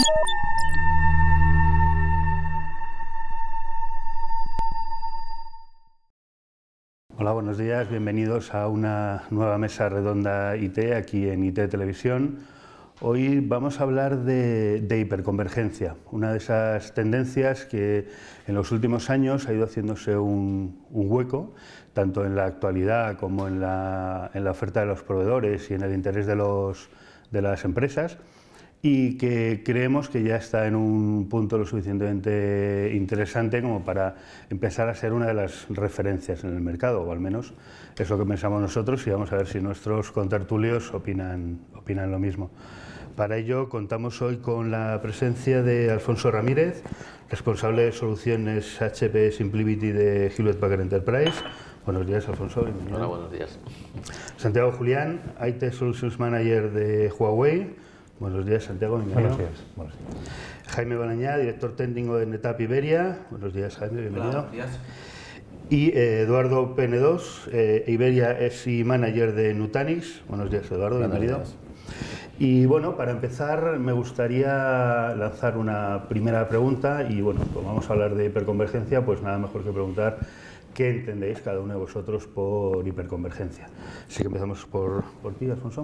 Hola, buenos días, bienvenidos a una nueva mesa redonda IT aquí en IT Televisión. Hoy vamos a hablar de hiperconvergencia, una de esas tendencias que en los últimos años ha ido haciéndose un hueco, tanto en la actualidad como en la oferta de los proveedores y en el interés de las empresas, y que creemos que ya está en un punto lo suficientemente interesante como para empezar a ser una de las referencias en el mercado, o al menos es lo que pensamos nosotros, y vamos a ver si nuestros contertulios opinan lo mismo. Para ello contamos hoy con la presencia de Alfonso Ramírez, responsable de soluciones HP SimpliVity de Hewlett Packard Enterprise. Buenos días, Alfonso, bienvenido. Hola, buenos días. Santiago Julián, IT Solutions Manager de Huawei. Buenos días, Santiago, bienvenido. Buenos días. Buenos días. Jaime Balañá, director técnico de NetApp Iberia. Buenos días, Jaime, bienvenido. Hola, buenos días. Y Eduardo Pn2, Iberia SI Manager de Nutanix. Buenos días, Eduardo, bienvenido. Buenos días. Y bueno, para empezar me gustaría lanzar una primera pregunta y bueno, como vamos a hablar de hiperconvergencia, pues nada mejor que preguntar qué entendéis cada uno de vosotros por hiperconvergencia. Así que empezamos por ti, Alfonso.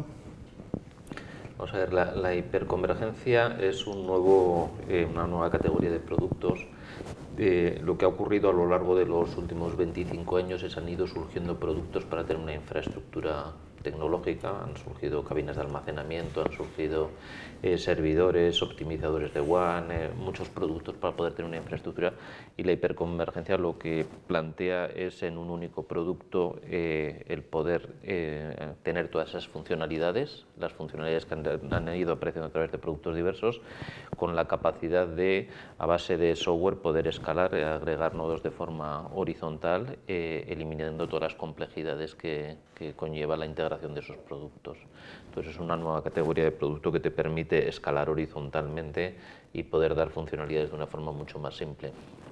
Vamos a ver, la hiperconvergencia es una nueva categoría de productos. Lo que ha ocurrido a lo largo de los últimos 25 años es que han ido surgiendo productos para tener una infraestructura tecnológica, han surgido cabinas de almacenamiento, han surgido servidores, optimizadores de WAN, muchos productos para poder tener una infraestructura, y la hiperconvergencia lo que plantea es en un único producto el poder tener todas esas funcionalidades, las funcionalidades que han ido apareciendo a través de productos diversos, con la capacidad de, a base de software, poder escalar, agregar nodos de forma horizontal, eliminando todas las complejidades que conlleva la integración de esos productos. Entonces es una nueva categoría de producto que te permite escalar horizontalmente y poder dar funcionalidades de una forma mucho más simple.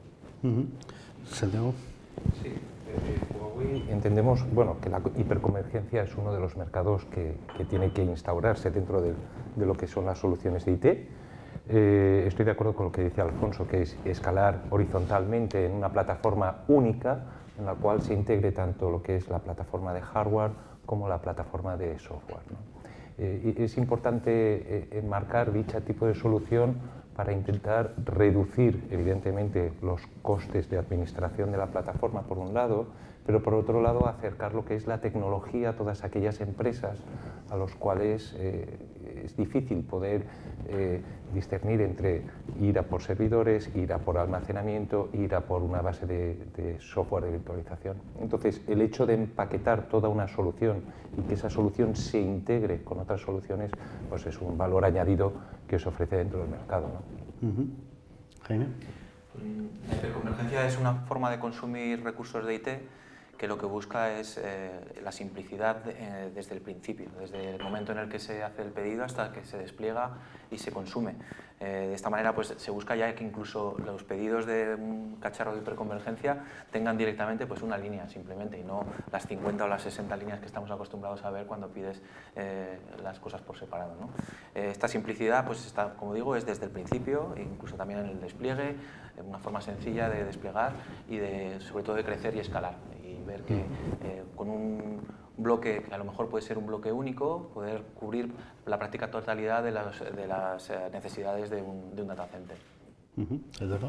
Santiago. Sí, Huawei entendemos que la hiperconvergencia es uno de los mercados que tiene que instaurarse dentro de lo que son las soluciones de IT. Estoy de acuerdo con lo que dice Alfonso, que es escalar horizontalmente en una plataforma única en la cual se integre tanto lo que es la plataforma de hardware como la plataforma de software, ¿no? Es importante enmarcar dicho tipo de solución para intentar reducir, evidentemente, los costes de administración de la plataforma, por un lado, pero por otro lado acercar lo que es la tecnología a todas aquellas empresas a los cuales es difícil poder discernir entre ir a por servidores, ir a por almacenamiento, ir a por una base de software de virtualización. Entonces, el hecho de empaquetar toda una solución y que esa solución se integre con otras soluciones, pues es un valor añadido que se ofrece dentro del mercado, ¿no? Jaime. La hiperconvergencia es una forma de consumir recursos de IT que lo que busca es la simplicidad desde el principio, desde el momento en el que se hace el pedido hasta que se despliega y se consume. De esta manera pues, se busca ya que incluso los pedidos de un cacharro de hiperconvergencia tengan directamente pues, una línea simplemente y no las 50 o las 60 líneas que estamos acostumbrados a ver cuando pides las cosas por separado, ¿no? Esta simplicidad, pues, está, como digo, es desde el principio, incluso también en el despliegue, una forma sencilla de desplegar y sobre todo de crecer y escalar. Y ver que con un bloque, que a lo mejor puede ser un bloque único, poder cubrir la práctica totalidad de las necesidades de un data center. Eduardo.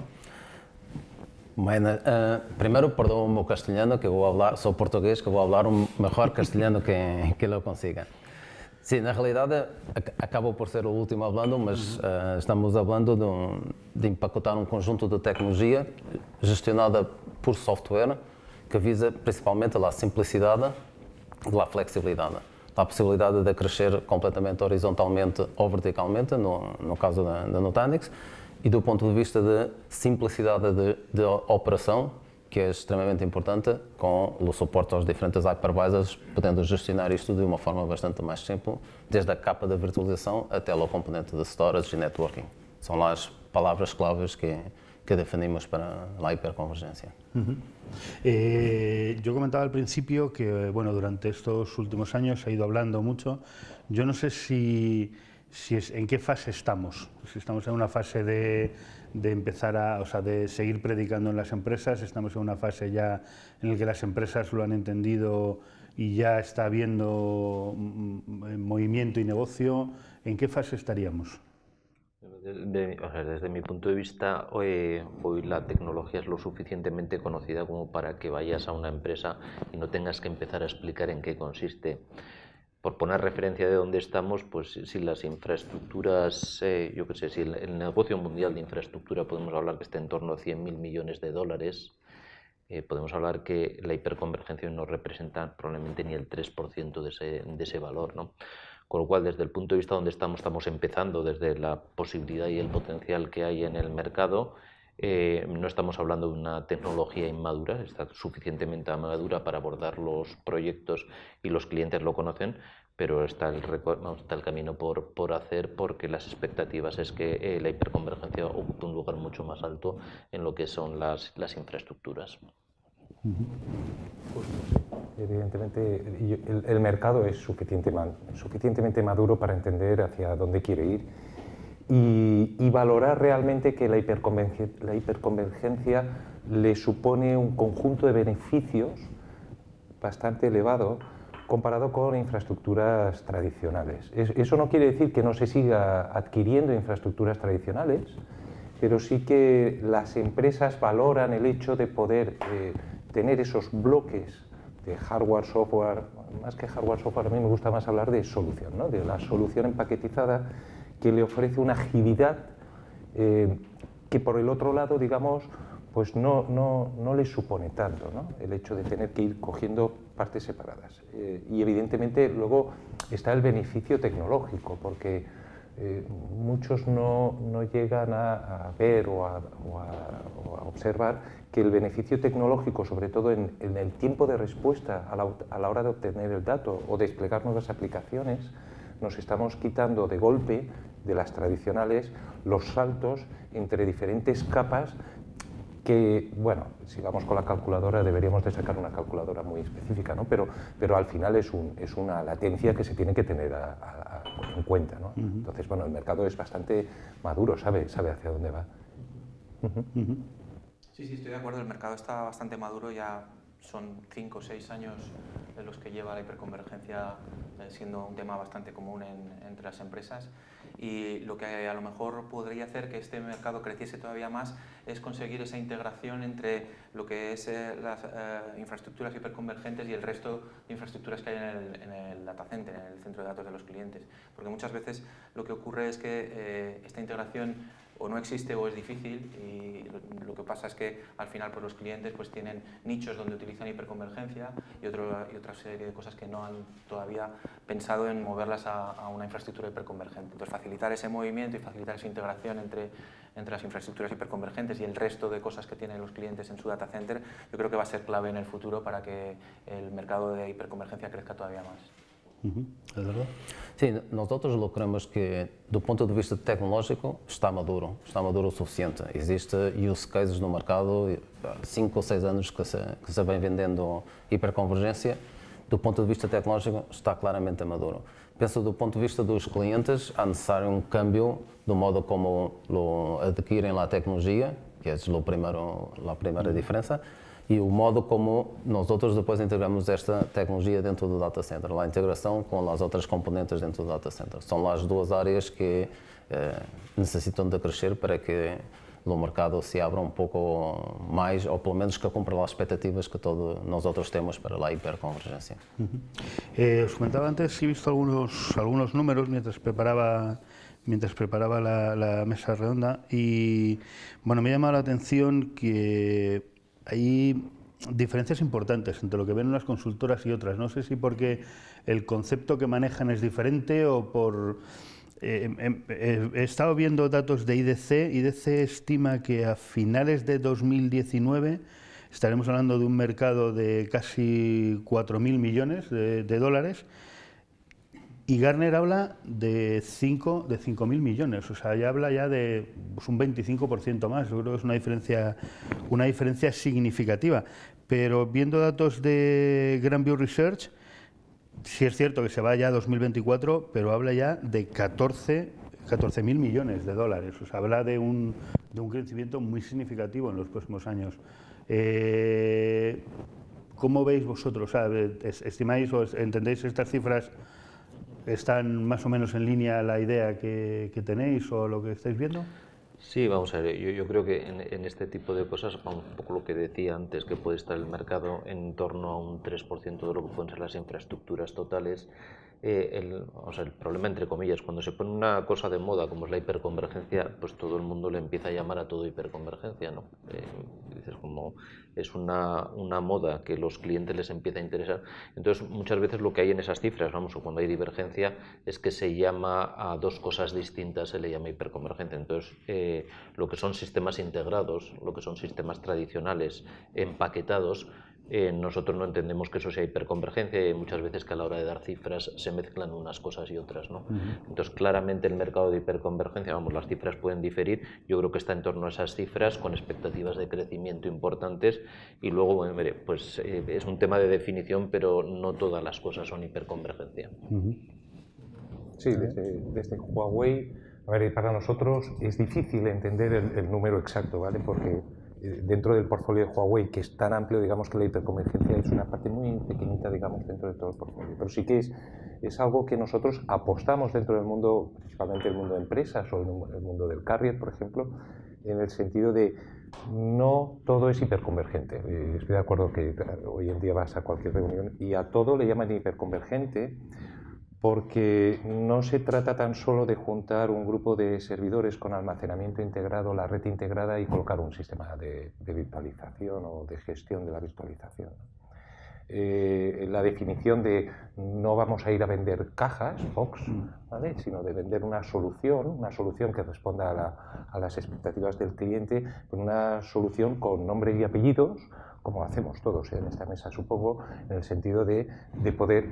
Bueno, primero, perdón, mi castellano, que voy a hablar, soy portugués, que voy a hablar un mejor castellano que lo consiga. Sí, na realidade, acabo por ser o último hablando, mas estamos hablando de empacotar conjunto de tecnologia gestionada por software que visa principalmente a simplicidade e a flexibilidade. A possibilidade de crescer completamente horizontalmente ou verticalmente, no caso da Nutanix, e do ponto de vista de simplicidade de operação, que é extremamente importante, com o suporte aos diferentes hypervisors, podendo gestionar isto de uma forma bastante mais simples, desde a capa da virtualização até ao componente de storage e networking. São lá as palavras-claves que definimos para la hiperconvergencia. Yo comentaba al principio que bueno, durante estos últimos años se ha ido hablando mucho. Yo no sé si ¿en qué fase estamos? Si estamos en una fase de empezar de seguir predicando en las empresas, estamos en una fase ya en la que las empresas lo han entendido y ya está habiendo movimiento y negocio. ¿En qué fase estaríamos? Desde mi punto de vista, hoy la tecnología es lo suficientemente conocida como para que vayas a una empresa y no tengas que empezar a explicar en qué consiste. Por poner referencia de dónde estamos, pues si las infraestructuras, yo qué sé, si el negocio mundial de infraestructura podemos hablar que está en torno a 100.000 millones de dólares, podemos hablar que la hiperconvergencia no representa probablemente ni el 3% de ese valor, ¿no? Con lo cual, desde el punto de vista donde estamos empezando, desde la posibilidad y el potencial que hay en el mercado, no estamos hablando de una tecnología inmadura, está suficientemente madura para abordar los proyectos y los clientes lo conocen, pero está el camino por hacer, porque las expectativas es que la hiperconvergencia ocupe un lugar mucho más alto en lo que son las infraestructuras. Evidentemente, el mercado es suficientemente maduro para entender hacia dónde quiere ir y valorar realmente que la hiperconvergencia le supone un conjunto de beneficios bastante elevado comparado con infraestructuras tradicionales. Eso no quiere decir que no se siga adquiriendo infraestructuras tradicionales, pero sí que las empresas valoran el hecho de poder tener esos bloques de hardware, software, más que hardware, software, a mí me gusta más hablar de solución, ¿no? De la solución empaquetizada que le ofrece una agilidad que por el otro lado, digamos, pues no le supone tanto, ¿no? El hecho de tener que ir cogiendo partes separadas. Y evidentemente luego está el beneficio tecnológico, porque muchos no llegan a ver o a observar que el beneficio tecnológico, sobre todo en el tiempo de respuesta a la hora de obtener el dato o desplegar nuevas aplicaciones, nos estamos quitando de golpe de las tradicionales los saltos entre diferentes capas que, bueno, si vamos con la calculadora deberíamos de sacar una calculadora muy específica, ¿no? Pero al final es una latencia que se tiene que tener en cuenta, ¿no? Entonces, bueno, el mercado es bastante maduro, sabe hacia dónde va. Sí, estoy de acuerdo, el mercado está bastante maduro, ya son 5 o 6 años en los que lleva la hiperconvergencia siendo un tema bastante común entre las empresas, y lo que a lo mejor podría hacer que este mercado creciese todavía más es conseguir esa integración entre lo que es las infraestructuras hiperconvergentes y el resto de infraestructuras que hay en el data center, en el centro de datos de los clientes, porque muchas veces lo que ocurre es que esta integración o no existe o es difícil, y lo que pasa es que al final pues, los clientes pues, tienen nichos donde utilizan hiperconvergencia y otra serie de cosas que no han todavía pensado en moverlas a una infraestructura hiperconvergente. Entonces facilitar ese movimiento y facilitar esa integración entre las infraestructuras hiperconvergentes y el resto de cosas que tienen los clientes en su data center, yo creo que va a ser clave en el futuro para que el mercado de hiperconvergencia crezca todavía más. ¿Es verdad? Sí, nosotros lo creemos que, do ponto de vista tecnológico, está maduro o suficiente. Existem use cases no mercado, 5 ou 6 anos que se vem vendendo hiperconvergência. Do ponto de vista tecnológico, está claramente maduro. Penso, do ponto de vista dos clientes, há necessário um cambio do modo como adquirem a tecnologia, que é a primeira diferença, e o modo como nós depois integramos esta tecnologia dentro do data center, a integração com as outras componentes dentro do data center. São lá as duas áreas que necessitam de crescer para que o mercado se abra um pouco mais, ou pelo menos que cumpra as expectativas que todos nós temos para a hiperconvergência. Os comentaba antes, he visto algunos números mientras preparaba la mesa redonda, y bueno, me ha llamado la atención que hay diferencias importantes entre lo que ven unas consultoras y otras. No sé si porque el concepto que manejan es diferente o por... he estado viendo datos de IDC. IDC estima que a finales de 2019 estaremos hablando de un mercado de casi 4.000 millones de dólares, y Gartner habla de 5.000 millones, o sea, ya habla ya de pues, un 25% más. Yo creo que es una diferencia significativa. Pero viendo datos de Grand View Research, sí es cierto que se va ya a 2024, pero habla ya de 14.000 millones de dólares. O sea, habla de un crecimiento muy significativo en los próximos años. ¿Cómo veis vosotros? O sea, ¿estimáis o entendéis estas cifras? ¿Están más o menos en línea la idea que tenéis o lo que estáis viendo? Sí, vamos a ver, yo creo que en este tipo de cosas, un poco lo que decía antes, que puede estar el mercado en torno a un 3% de lo que pueden ser las infraestructuras totales. El problema, entre comillas, cuando se pone una cosa de moda como es la hiperconvergencia, pues todo el mundo le empieza a llamar a todo hiperconvergencia, ¿no? Dices, como es una moda que los clientes les empieza a interesar. Entonces, muchas veces lo que hay en esas cifras, vamos, o cuando hay divergencia, es que se llama a dos cosas distintas, se le llama hiperconvergencia. Entonces, lo que son sistemas integrados, lo que son sistemas tradicionales empaquetados, nosotros no entendemos que eso sea hiperconvergencia y hay muchas veces que a la hora de dar cifras se mezclan unas cosas y otras, ¿no? Entonces, claramente el mercado de hiperconvergencia, vamos, las cifras pueden diferir, yo creo que está en torno a esas cifras con expectativas de crecimiento importantes y luego, bueno, mire, pues es un tema de definición, pero no todas las cosas son hiperconvergencia. Sí, desde Huawei, a ver, para nosotros es difícil entender el número exacto, ¿vale? Porque dentro del portfolio de Huawei, que es tan amplio, digamos que la hiperconvergencia es una parte muy pequeñita, digamos, dentro de todo el portfolio. Pero sí que es algo que nosotros apostamos dentro del mundo, principalmente el mundo de empresas o el mundo del carrier, por ejemplo, en el sentido de no todo es hiperconvergente. Estoy de acuerdo que hoy en día vas a cualquier reunión y a todo le llaman hiperconvergente, porque no se trata tan solo de juntar un grupo de servidores con almacenamiento integrado, la red integrada y colocar un sistema de virtualización o de gestión de la virtualización. La definición de no vamos a ir a vender cajas, box, ¿vale? Sino de vender una solución que responda a las expectativas del cliente, una solución con nombres y apellidos, como hacemos todos en esta mesa, supongo, en el sentido de poder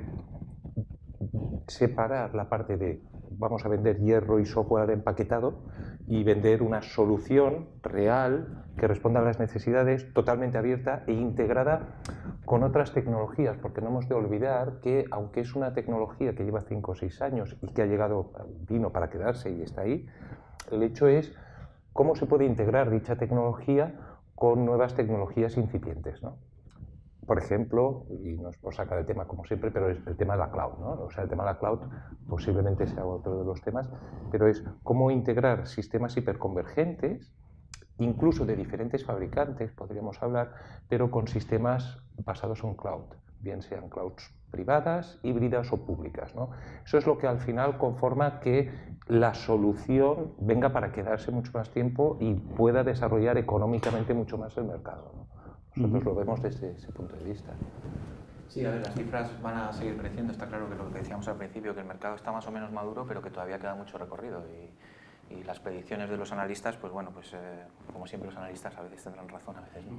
separar la parte de vamos a vender hierro y software empaquetado y vender una solución real que responda a las necesidades, totalmente abierta e integrada con otras tecnologías, porque no hemos de olvidar que aunque es una tecnología que lleva 5 o 6 años y que vino para quedarse y está ahí, el hecho es cómo se puede integrar dicha tecnología con nuevas tecnologías incipientes, ¿no? Por ejemplo, y no es por sacar el tema como siempre, pero es el tema de la cloud, ¿no? O sea, el tema de la cloud posiblemente sea otro de los temas, pero es cómo integrar sistemas hiperconvergentes, incluso de diferentes fabricantes, podríamos hablar, pero con sistemas basados en cloud, bien sean clouds privadas, híbridas o públicas, ¿no? Eso es lo que al final conforma que la solución venga para quedarse mucho más tiempo y pueda desarrollar económicamente mucho más el mercado, ¿no? Nosotros lo vemos desde ese punto de vista. Sí, a ver, las cifras van a seguir creciendo. Está claro que lo que decíamos al principio, que el mercado está más o menos maduro, pero que todavía queda mucho recorrido. Y las predicciones de los analistas, pues bueno, pues como siempre los analistas a veces tendrán razón, a veces no.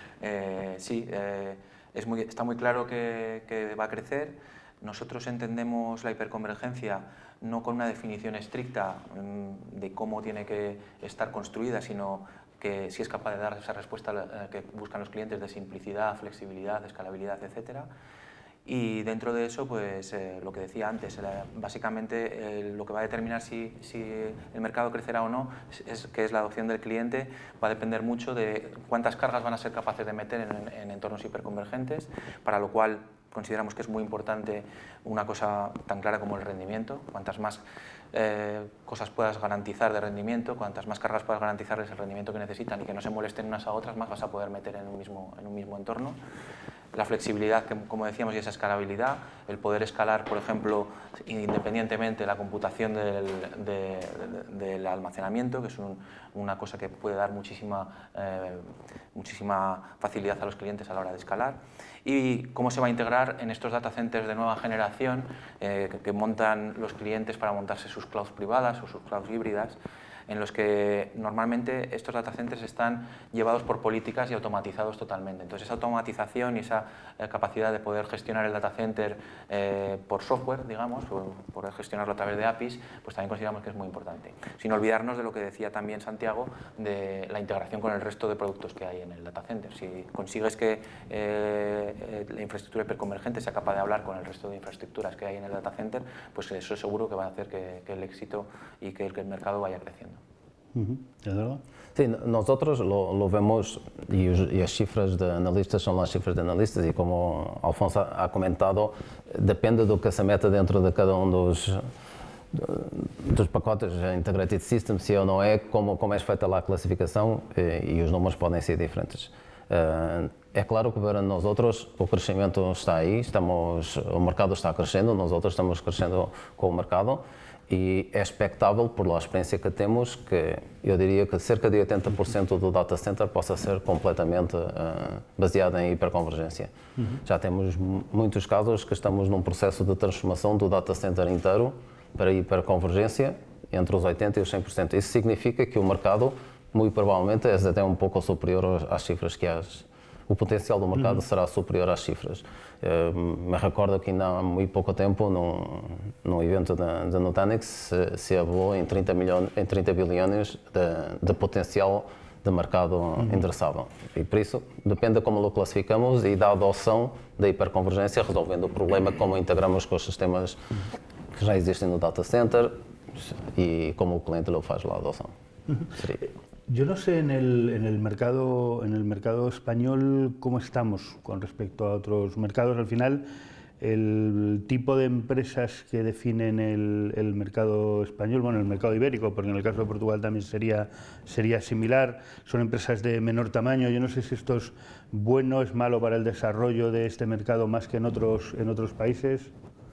Está muy claro que va a crecer. Nosotros entendemos la hiperconvergencia no con una definición estricta de cómo tiene que estar construida, sino que si es capaz de dar esa respuesta que buscan los clientes de simplicidad, flexibilidad, escalabilidad, etc. Y dentro de eso, pues lo que decía antes, básicamente lo que va a determinar si el mercado crecerá o no, que es la adopción del cliente, va a depender mucho de cuántas cargas van a ser capaces de meter en entornos hiperconvergentes, para lo cual consideramos que es muy importante una cosa tan clara como el rendimiento. Cuantas más cosas puedas garantizar de rendimiento, cuantas más cargas puedas garantizarles el rendimiento que necesitan y que no se molesten unas a otras, más vas a poder meter en un mismo entorno. La flexibilidad, como decíamos, y esa escalabilidad, el poder escalar, por ejemplo, independientemente de la computación del almacenamiento, que es una cosa que puede dar muchísima facilidad a los clientes a la hora de escalar, y cómo se va a integrar en estos data centers de nueva generación que montan los clientes para montarse sus clouds privadas o sus clouds híbridas, en los que normalmente estos data centers están llevados por políticas y automatizados totalmente. Entonces esa automatización y esa capacidad de poder gestionar el data center por software, digamos, poder gestionarlo a través de APIs, pues también consideramos que es muy importante. Sin olvidarnos de lo que decía también Santiago, de la integración con el resto de productos que hay en el data center. Si consigues que la infraestructura hiperconvergente sea capaz de hablar con el resto de infraestructuras que hay en el data center, pues eso seguro que va a hacer que el éxito y que el mercado vaya creciendo. ¿Eduardo? Sí, nosotros lo vemos y las cifras de analistas son las cifras de analistas y como Alfonso ha comentado, depende do que se meta dentro de cada dos pacotes Integrated Systems, se ou não é, como é feita lá a classificação e os números podem ser diferentes. É claro que para nós outros o crescimento está aí, o mercado está crescendo, nós outros estamos crescendo com o mercado e é expectável, por a experiência que temos, que eu diria que cerca de 80% do data center possa ser completamente baseado em hiperconvergência. Já temos muitos casos que estamos num processo de transformação do data center inteiro para hiperconvergência entre os 80% e os 100%. Isso significa que o mercado, muito provavelmente, é até um pouco superior às cifras que há. O potencial do mercado será superior às cifras. Me recordo que ainda há muito pouco tempo, num evento da Nutanix, se falou em 30 bilhões de potencial de mercado endereçável. E por isso, depende de como o classificamos e da adoção da hiperconvergência, resolvendo o problema como integramos com os sistemas que já existem no data center y como el cliente lo hace la adopción. Yo no sé en el mercado español cómo estamos con respecto a otros mercados. Al final, el tipo de empresas que definen el mercado español, bueno, el mercado ibérico, porque en el caso de Portugal también sería similar, son empresas de menor tamaño. Yo no sé si esto es bueno, es malo para el desarrollo de este mercado más que en otros países.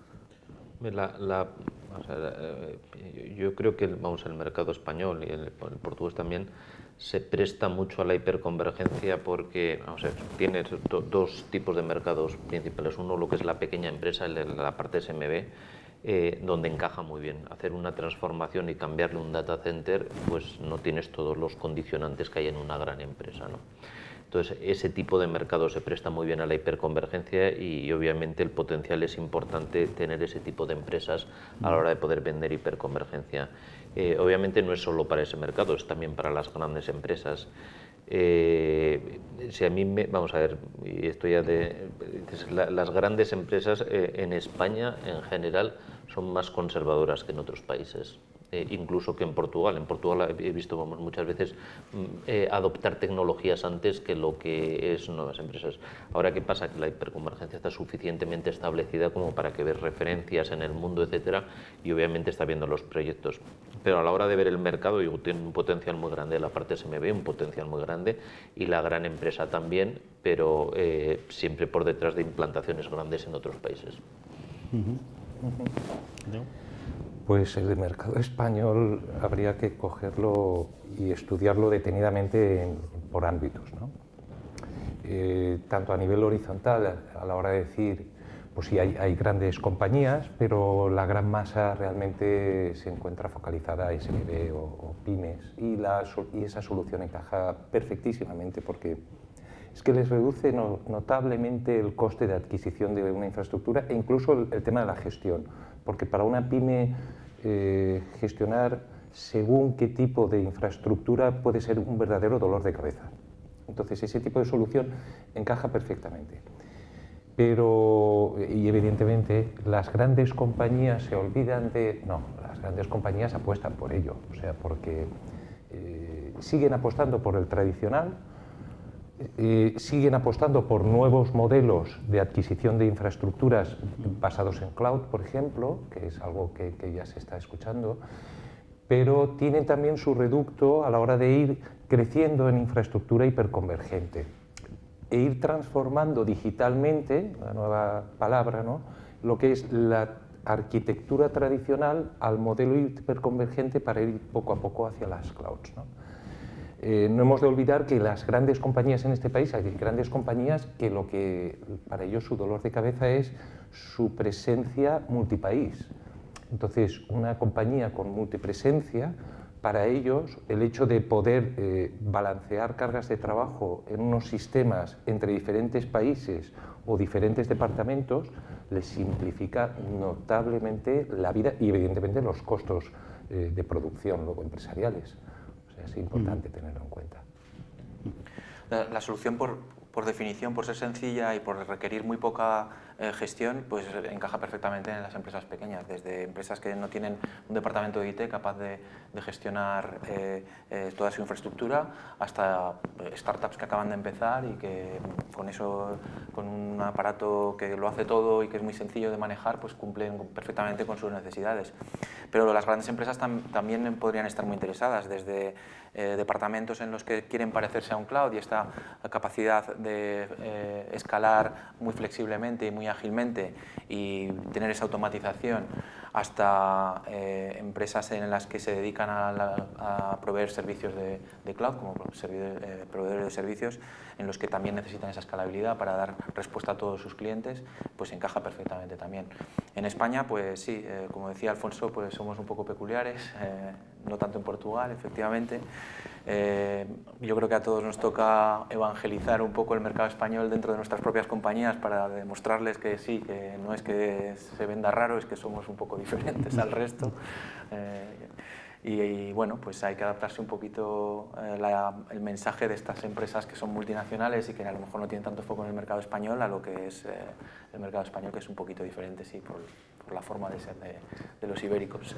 Yo creo que el mercado español y el portugués también se presta mucho a la hiperconvergencia porque tiene dos tipos de mercados principales. Uno, lo que es la pequeña empresa, la parte SMB, donde encaja muy bien. Hacer una transformación y cambiarle un data center, pues no tienes todos los condicionantes que hay en una gran empresa, ¿no? Entonces, ese tipo de mercado se presta muy bien a la hiperconvergencia y obviamente el potencial es importante tener ese tipo de empresas a la hora de poder vender hiperconvergencia. Obviamente no es solo para ese mercado, es también para las grandes empresas. Si a mí vamos a ver, y esto ya las grandes empresas en España en general son más conservadoras que en otros países. Incluso que en Portugal. En Portugal he visto muchas veces adoptar tecnologías antes que lo que es nuevas empresas. Ahora, ¿qué pasa? Que la hiperconvergencia está suficientemente establecida como para que veas referencias en el mundo, etcétera, y obviamente está viendo los proyectos. Pero a la hora de ver el mercado, tiene un potencial muy grande la parte SMB, un potencial muy grande, y la gran empresa también, pero siempre por detrás de implantaciones grandes en otros países. Pues el mercado español habría que cogerlo y estudiarlo detenidamente por ámbitos, ¿no? Tanto a nivel horizontal, a la hora de decir, pues sí, hay grandes compañías, pero la gran masa realmente se encuentra focalizada a SMB o pymes, y esa solución encaja perfectísimamente porque es que les reduce notablemente el coste de adquisición de una infraestructura e incluso el tema de la gestión. Porque para una pyme gestionar según qué tipo de infraestructura puede ser un verdadero dolor de cabeza. Entonces ese tipo de solución encaja perfectamente. Pero, y evidentemente, las grandes compañías se olvidan de... No, las grandes compañías apuestan por ello, o sea, porque siguen apostando por el tradicional, siguen apostando por nuevos modelos de adquisición de infraestructuras basados en cloud, por ejemplo, que es algo que ya se está escuchando, pero tienen también su reducto a la hora de ir creciendo en infraestructura hiperconvergente e ir transformando digitalmente, la nueva palabra, ¿no?, lo que es la arquitectura tradicional al modelo hiperconvergente para ir poco a poco hacia las clouds, ¿no? No hemos de olvidar que las grandes compañías en este país, hay grandes compañías que lo que para ellos su dolor de cabeza es su presencia multipaís. Entonces, una compañía con multipresencia para ellos el hecho de poder balancear cargas de trabajo en unos sistemas entre diferentes países o diferentes departamentos les simplifica notablemente la vida y evidentemente los costos de producción luego empresariales. O sea, es importante tenerlo en cuenta. La solución, por definición, por ser sencilla y por requerir muy poca gestión, pues encaja perfectamente en las empresas pequeñas, desde empresas que no tienen un departamento de IT capaz de gestionar toda su infraestructura, hasta startups que acaban de empezar y que con eso, con un aparato que lo hace todo y que es muy sencillo de manejar, pues cumplen perfectamente con sus necesidades. Pero las grandes empresas también podrían estar muy interesadas, desde departamentos en los que quieren parecerse a un cloud y esta capacidad de escalar muy flexiblemente y muy ágilmente y tener esa automatización, hasta empresas en las que se dedican a proveer servicios de cloud, como proveedores de servicios, en los que también necesitan esa escalabilidad para dar respuesta a todos sus clientes, pues encaja perfectamente también. En España, pues sí, como decía Alfonso, pues somos un poco peculiares, no tanto en Portugal, efectivamente. Yo creo que a todos nos toca evangelizar un poco el mercado español dentro de nuestras propias compañías para demostrarles que sí, que no es que se venda raro, es que somos un poco diferentes al resto. Y bueno, pues hay que adaptarse un poquito el mensaje de estas empresas que son multinacionales y que a lo mejor no tienen tanto foco en el mercado español a lo que es el mercado español, que es un poquito diferente, sí, por la forma de ser de los ibéricos.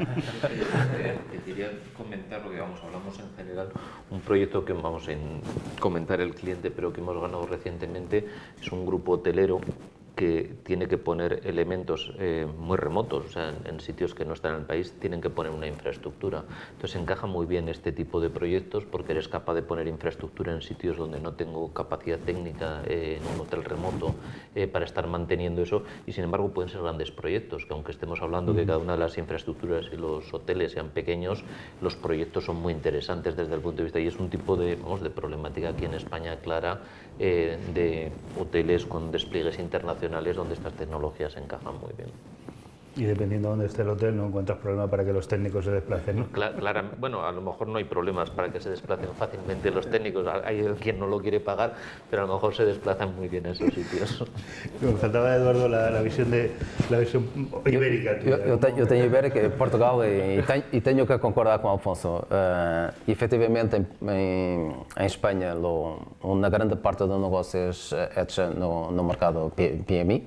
Quería comentar, porque hablamos en general, un proyecto que vamos a comentar el cliente, pero que hemos ganado recientemente, es un grupo hotelero que tiene que poner elementos muy remotos, o sea, en sitios que no están en el país, tienen que poner una infraestructura. Entonces encaja muy bien este tipo de proyectos porque eres capaz de poner infraestructura en sitios donde no tengo capacidad técnica en un hotel remoto para estar manteniendo eso, y sin embargo pueden ser grandes proyectos, que aunque estemos hablando que cada una de las infraestructuras y los hoteles sean pequeños, los proyectos son muy interesantes desde el punto de vista, y es un tipo de problemática aquí en España clara de hoteles con despliegues internacionales donde estas tecnologías encajan muy bien. Y dependiendo de dónde esté el hotel, no encuentras problema para que los técnicos se desplacen, ¿no? Bueno, a lo mejor no hay problemas para que se desplacen fácilmente los técnicos. Hay quien no lo quiere pagar, pero a lo mejor se desplazan muy bien a esos sitios. Me faltaba, Eduardo, la visión ibérica. Eu tenho ibérica em Portugal e tenho que concordar com o Alfonso. Efetivamente, em Espanha, uma grande parte do negócio é hecha no mercado PMI.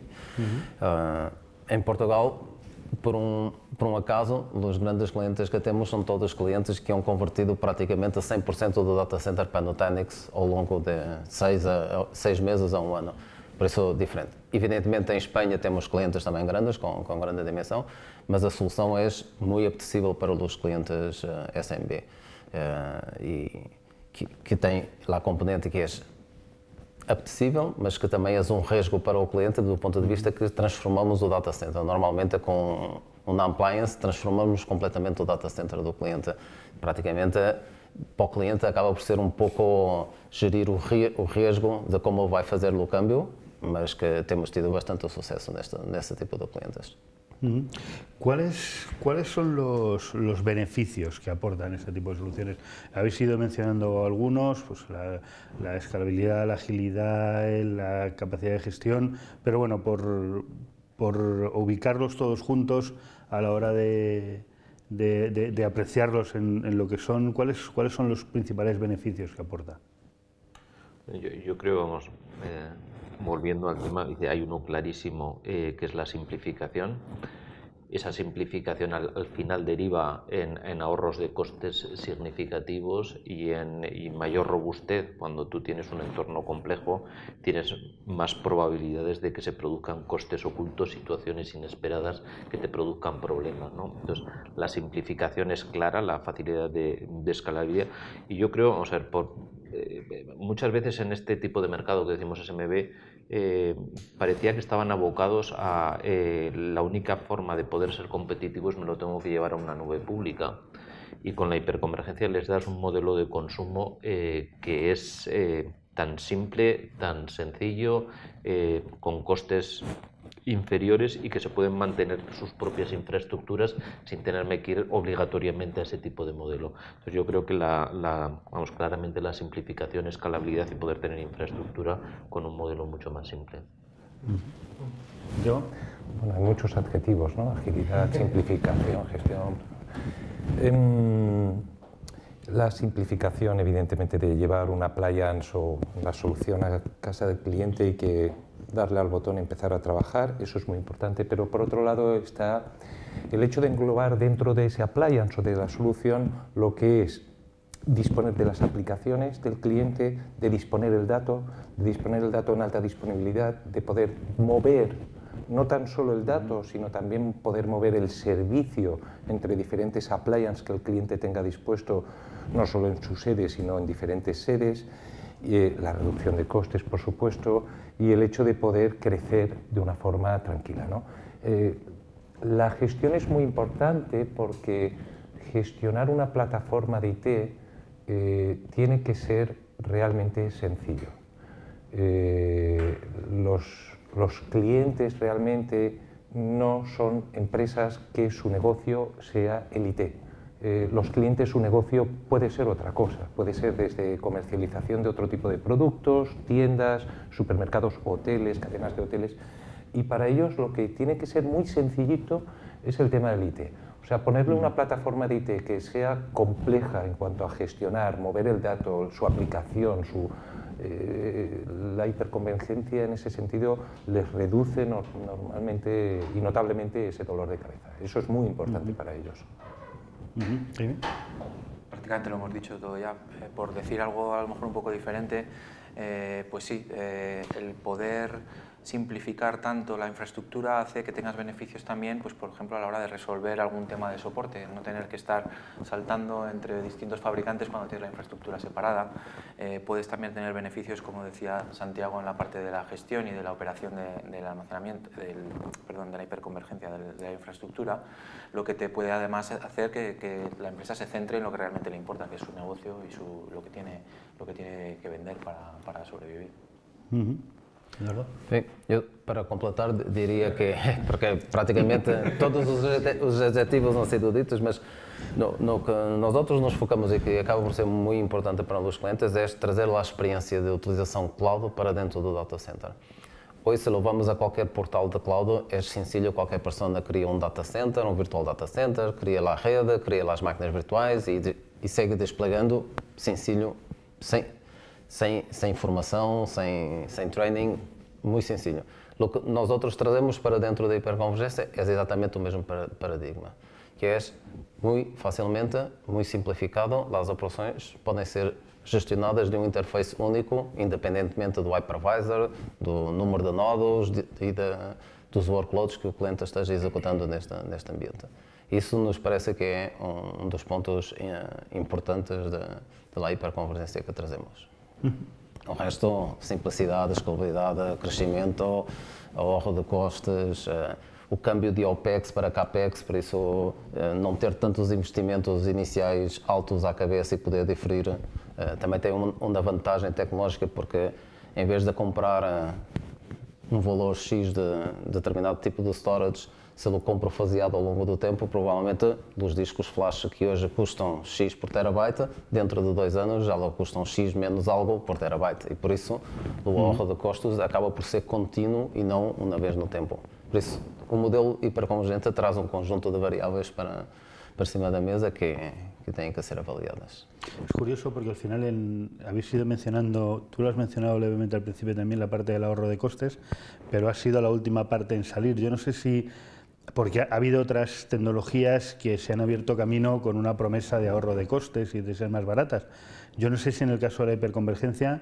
Em Portugal, por um acaso, os grandes clientes que temos são todos clientes que han convertido praticamente 100% do data center para Nutanix ao longo de 6 meses a um ano. Por isso, diferente. Evidentemente, em Espanha temos clientes também grandes, com grande dimensão, mas a solução é muito apetecível para os clientes SMB. E que tem lá a componente que é apetecível, mas que também é um risco para o cliente do ponto de vista que transformamos o data center. Normalmente com um appliance transformamos completamente o data center do cliente. Praticamente para o cliente acaba por ser um pouco gerir o risco de como vai fazer o câmbio, mas que temos tido bastante sucesso nesse tipo de clientes. ¿Cuáles son los beneficios que aportan este tipo de soluciones? Habéis ido mencionando algunos, pues la escalabilidad, la agilidad, la capacidad de gestión, pero bueno, por ubicarlos todos juntos a la hora de apreciarlos en lo que son, ¿cuáles son los principales beneficios que aporta? Yo creo, volviendo al tema, hay uno clarísimo que es la simplificación. Esa simplificación al final deriva en ahorros de costes significativos y en mayor robustez. Cuando tú tienes un entorno complejo, tienes más probabilidades de que se produzcan costes ocultos, situaciones inesperadas que te produzcan problemas, ¿no? Entonces, la simplificación es clara, la facilidad de escalabilidad. Y yo creo, vamos a ver, muchas veces en este tipo de mercado que decimos SMB, parecía que estaban abocados a la única forma de poder ser competitivos me lo tengo que llevar a una nube pública, y con la hiperconvergencia les das un modelo de consumo que es tan simple, tan sencillo, con costes inferiores y que se pueden mantener sus propias infraestructuras sin tenerme que ir obligatoriamente a ese tipo de modelo. Entonces yo creo que vamos, claramente la simplificación, escalabilidad y poder tener infraestructura con un modelo mucho más simple. ¿Yo? Bueno, hay muchos adjetivos, ¿no? Agilidad, simplificación, gestión. La simplificación, evidentemente, de llevar un appliance o una solución a casa del cliente y que darle al botón y empezar a trabajar, eso es muy importante, pero por otro lado está el hecho de englobar dentro de ese appliance o de la solución lo que es disponer de las aplicaciones del cliente, de disponer el dato en alta disponibilidad, de poder mover no tan solo el dato, sino también poder mover el servicio entre diferentes appliances que el cliente tenga dispuesto, no solo en su sede, sino en diferentes sedes, la reducción de costes, por supuesto, y el hecho de poder crecer de una forma tranquila, ¿no? La gestión es muy importante porque gestionar una plataforma de IT tiene que ser realmente sencillo. Los clientes realmente no son empresas que su negocio sea el IT. Los clientes, su negocio puede ser otra cosa, puede ser desde comercialización de otro tipo de productos, tiendas, supermercados, hoteles, cadenas de hoteles, y para ellos lo que tiene que ser muy sencillito es el tema del IT. O sea, ponerle una plataforma de IT que sea compleja en cuanto a gestionar, mover el dato, su aplicación, la hiperconvergencia en ese sentido les reduce normalmente y notablemente ese dolor de cabeza. Eso es muy importante para ellos. Prácticamente lo hemos dicho todo ya. Por decir algo a lo mejor un poco diferente, pues sí, el poder simplificar tanto la infraestructura hace que tengas beneficios también, pues por ejemplo a la hora de resolver algún tema de soporte, no tener que estar saltando entre distintos fabricantes cuando tienes la infraestructura separada. Puedes también tener beneficios, como decía Santiago, en la parte de la gestión y de la operación del almacenamiento, de la hiperconvergencia de la infraestructura, lo que te puede además hacer que la empresa se centre en lo que realmente le importa, que es su negocio y lo que tiene que vender para sobrevivir. Sim, eu para completar diria que, porque praticamente todos os adjetivos não sido ditos, mas no que nós outros nos focamos e que acaba por ser muito importante para os clientes é trazer lá a experiência de utilização cloud para dentro do data center. Hoje, se levamos a qualquer portal de cloud, é sencillo, qualquer pessoa cria um data center, um virtual data center, cria lá a rede, cria lá as máquinas virtuais e segue desplegando, sencillo, sem formação, sem training, muito sencillo. O que nós outros trazemos para dentro da hiperconvergência é exatamente o mesmo paradigma, que é muito facilmente, muito simplificado, as operações podem ser gestionadas de um interface único, independentemente do hypervisor, do número de nodos e dos workloads que o cliente esteja executando neste ambiente. Isso nos parece que é um dos pontos importantes da hiperconvergência que trazemos. O resto, simplicidade, escalabilidade, crescimento, ahorro de costes, o câmbio de OPEX para CAPEX, por isso não ter tantos investimentos iniciais altos à cabeça e poder diferir. Também tem uma vantagem tecnológica porque em vez de comprar um valor X de determinado tipo de storage, se ele compra faseado ao longo do tempo, provavelmente dos discos flash que hoje custam X por terabyte, dentro de 2 anos já custam X menos algo por terabyte e por isso o ahorro de custos acaba por ser contínuo e não uma vez no tempo. Por isso, o modelo hiperconvergente traz um conjunto de variáveis para cima da mesa que tienen que ser avaliadas. Es curioso porque al final habéis ido mencionando, tú lo has mencionado levemente al principio también, la parte del ahorro de costes, pero ha sido la última parte en salir. Yo no sé si, porque ha habido otras tecnologías que se han abierto camino con una promesa de ahorro de costes y de ser más baratas. Yo no sé si en el caso de la hiperconvergencia,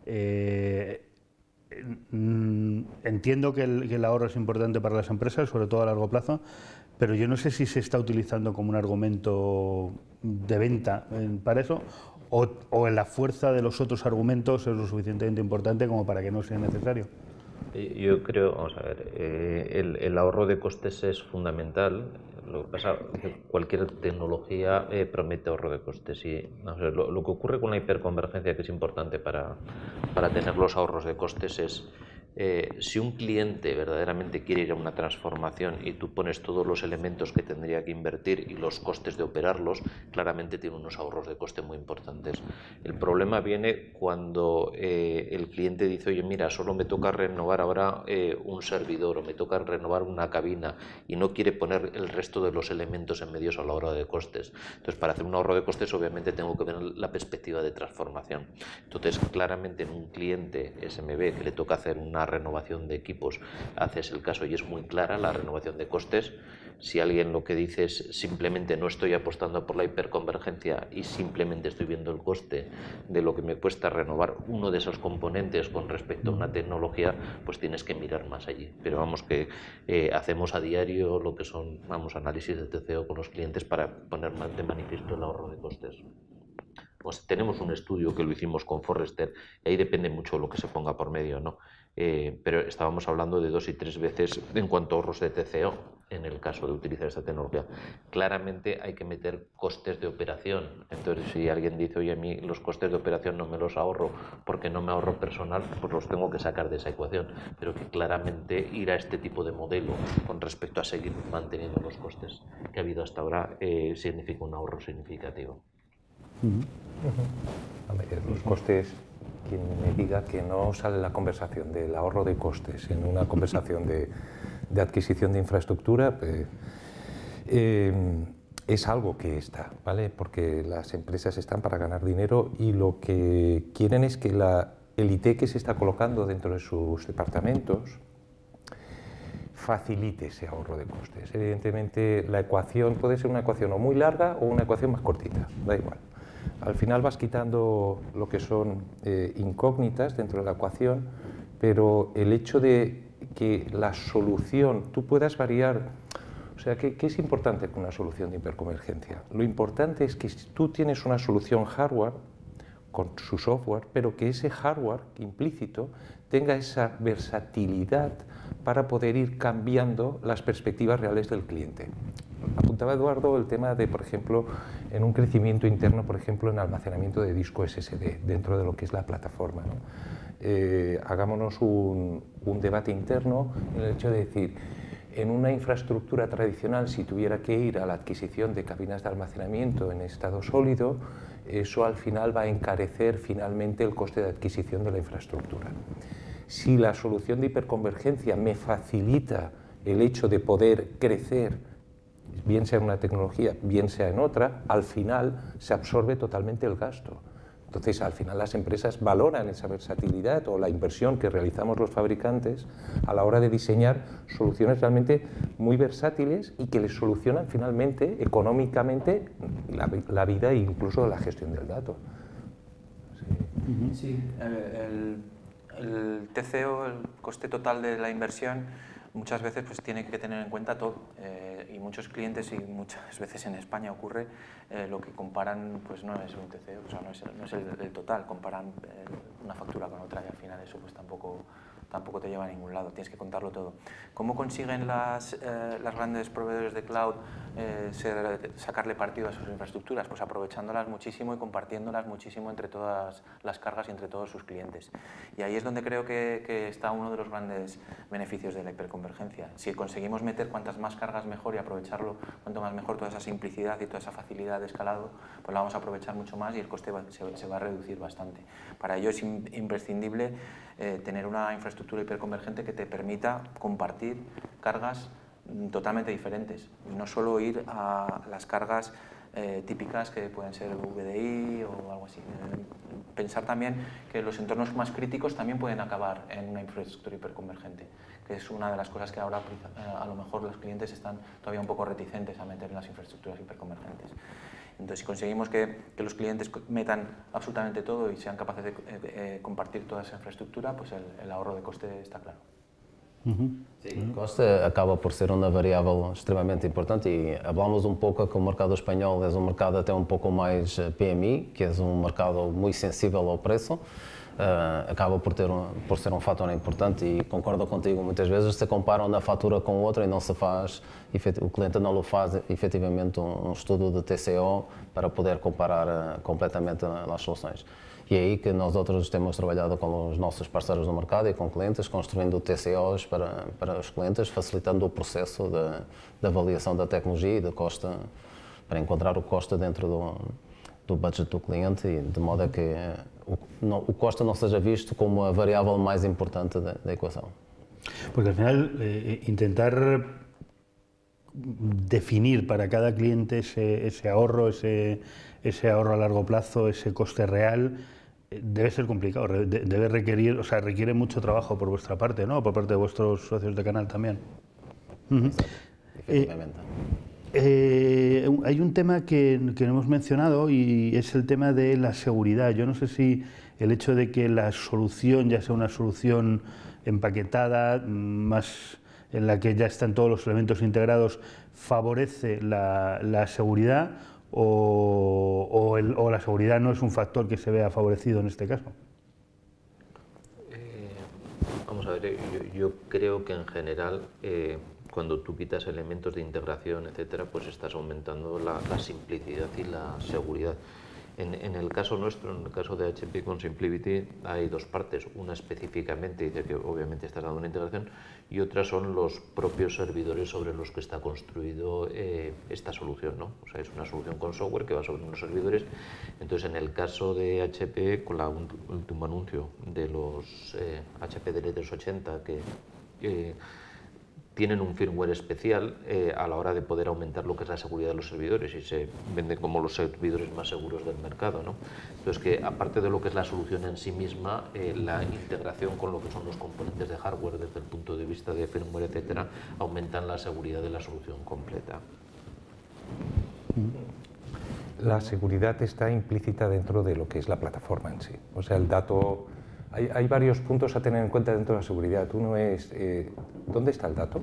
entiendo que el ahorro es importante para las empresas, sobre todo a largo plazo, pero yo no sé si se está utilizando como un argumento de venta para eso o en la fuerza de los otros argumentos es lo suficientemente importante como para que no sea necesario. Yo creo, vamos a ver, el ahorro de costes es fundamental. Lo que pasa es que cualquier tecnología promete ahorro de costes. Y vamos a ver, lo que ocurre con la hiperconvergencia, que es importante para tener los ahorros de costes, es si un cliente verdaderamente quiere ir a una transformación y tú pones todos los elementos que tendría que invertir y los costes de operarlos, claramente tiene unos ahorros de coste muy importantes. El problema viene cuando el cliente dice, oye, mira, solo me toca renovar ahora un servidor o me toca renovar una cabina y no quiere poner el resto de los elementos en medios a la hora de costes. Entonces, para hacer un ahorro de costes, obviamente tengo que ver la perspectiva de transformación. Entonces, claramente en un cliente SMB que le toca hacer una renovación de equipos, haces el caso y es muy clara la renovación de costes. Si alguien lo que dice es simplemente no estoy apostando por la hiperconvergencia y simplemente estoy viendo el coste de lo que me cuesta renovar uno de esos componentes con respecto a una tecnología, pues tienes que mirar más allí. Pero vamos que hacemos a diario lo que son análisis de TCO con los clientes para poner de manifiesto el ahorro de costes. Pues tenemos un estudio que lo hicimos con Forrester y ahí depende mucho lo que se ponga por medio, ¿no? Pero estábamos hablando de 2 y 3 veces en cuanto a ahorros de TCO en el caso de utilizar esta tecnología. Claramente hay que meter costes de operación. Entonces, si alguien dice, oye, a mí los costes de operación no me los ahorro porque no me ahorro personal, pues los tengo que sacar de esa ecuación. Pero que claramente ir a este tipo de modelo con respecto a seguir manteniendo los costes que ha habido hasta ahora significa un ahorro significativo. Los costes, quien me diga que no sale la conversación del ahorro de costes en una conversación de adquisición de infraestructura, es algo que está, ¿vale? Porque las empresas están para ganar dinero y lo que quieren es que el IT que se está colocando dentro de sus departamentos facilite ese ahorro de costes. Evidentemente, la ecuación puede ser una ecuación o muy larga o una ecuación más cortita, da igual. Al final vas quitando lo que son incógnitas dentro de la ecuación, pero el hecho de que la solución, tú puedas variar, o sea, ¿qué es importante con una solución de hiperconvergencia? Lo importante es que tú tienes una solución hardware con su software, pero que ese hardware implícito tenga esa versatilidad para poder ir cambiando las perspectivas reales del cliente. Apuntaba Eduardo el tema de, por ejemplo, en un crecimiento interno, por ejemplo, en almacenamiento de disco SSD dentro de lo que es la plataforma, ¿no? Hagámonos un debate interno en el hecho de decir, en una infraestructura tradicional, si tuviera que ir a la adquisición de cabinas de almacenamiento en estado sólido, eso al final va a encarecer finalmente el coste de adquisición de la infraestructura. Si la solución de hiperconvergencia me facilita el hecho de poder crecer, bien sea en una tecnología, bien sea en otra, al final se absorbe totalmente el gasto. Entonces, al final las empresas valoran esa versatilidad o la inversión que realizamos los fabricantes a la hora de diseñar soluciones realmente muy versátiles y que les solucionan finalmente, económicamente, la vida e incluso la gestión del dato. Sí, el TCO, el coste total de la inversión, muchas veces pues tiene que tener en cuenta todo y muchos clientes y muchas veces en España ocurre lo que comparan pues no es un TCO, o sea, no es el total, comparan una factura con otra y al final eso pues tampoco te lleva a ningún lado, tienes que contarlo todo. ¿Cómo consiguen las grandes proveedores de cloud sacarle partido a sus infraestructuras? Pues aprovechándolas muchísimo y compartiéndolas muchísimo entre todas las cargas y entre todos sus clientes. Y ahí es donde creo que está uno de los grandes beneficios de la hiperconvergencia. Si conseguimos meter cuantas más cargas mejor y aprovecharlo cuanto más mejor, toda esa simplicidad y toda esa facilidad de escalado, pues la vamos a aprovechar mucho más y el coste se va a reducir bastante. Para ello es imprescindible tener una infraestructura hiperconvergente que te permita compartir cargas totalmente diferentes y no solo ir a las cargas típicas que pueden ser VDI o algo así. Pensar también que los entornos más críticos también pueden acabar en una infraestructura hiperconvergente, que es una de las cosas que ahora a lo mejor los clientes están todavía un poco reticentes a meter en las infraestructuras hiperconvergentes. Entonces, si conseguimos que los clientes metan absolutamente todo y sean capaces de compartir toda esa infraestructura, pues el ahorro de coste está claro. Sí, el coste acaba por ser una variável extremamente importante y hablamos un poco que el mercado español es un mercado até un poco más PMI, que es un mercado muy sensible al precio. acaba por ser um fator importante e concordo contigo, muitas vezes se comparam uma fatura com outra e não se faz, o cliente não lo faz efetivamente um estudo de TCO para poder comparar completamente as soluções. E é aí que nós outros temos trabalhado com os nossos parceiros no mercado e com clientes, construindo TCOs para os clientes, facilitando o processo de avaliação da tecnologia e do custo, para encontrar o custo dentro do budget do cliente, e de modo a que o custo não seja visto como a variável mais importante da equação. Porque al final intentar definir para cada cliente ese ahorro a largo plazo, ese coste real, debe ser complicado, debe requerir, o sea, requiere mucho trabajo por vuestra parte, ¿no? Por parte de vuestros socios de canal también. Efectivamente. Hay un tema que no hemos mencionado y es el tema de la seguridad. Yo no sé si el hecho de que la solución ya sea una solución empaquetada, más en la que ya están todos los elementos integrados, favorece la seguridad o la seguridad no es un factor que se vea favorecido en este caso. Vamos a ver, yo creo que en general cuando tú quitas elementos de integración, etcétera, pues estás aumentando la simplicidad y la seguridad. En el caso nuestro, en el caso de HP con SimpliVity, hay dos partes. Una específicamente dice que obviamente estás dando una integración y otra son los propios servidores sobre los que está construido esta solución, ¿no? O sea, es una solución con software que va sobre unos servidores. Entonces, en el caso de HP, con el último anuncio de los HP DL380 que tienen un firmware especial a la hora de poder aumentar lo que es la seguridad de los servidores y se venden como los servidores más seguros del mercado, ¿no? Entonces, que aparte de lo que es la solución en sí misma, la integración con lo que son los componentes de hardware desde el punto de vista de firmware, etcétera, aumentan la seguridad de la solución completa. La seguridad está implícita dentro de lo que es la plataforma en sí. O sea, el dato... Hay varios puntos a tener en cuenta dentro de la seguridad. Uno es, ¿dónde está el dato?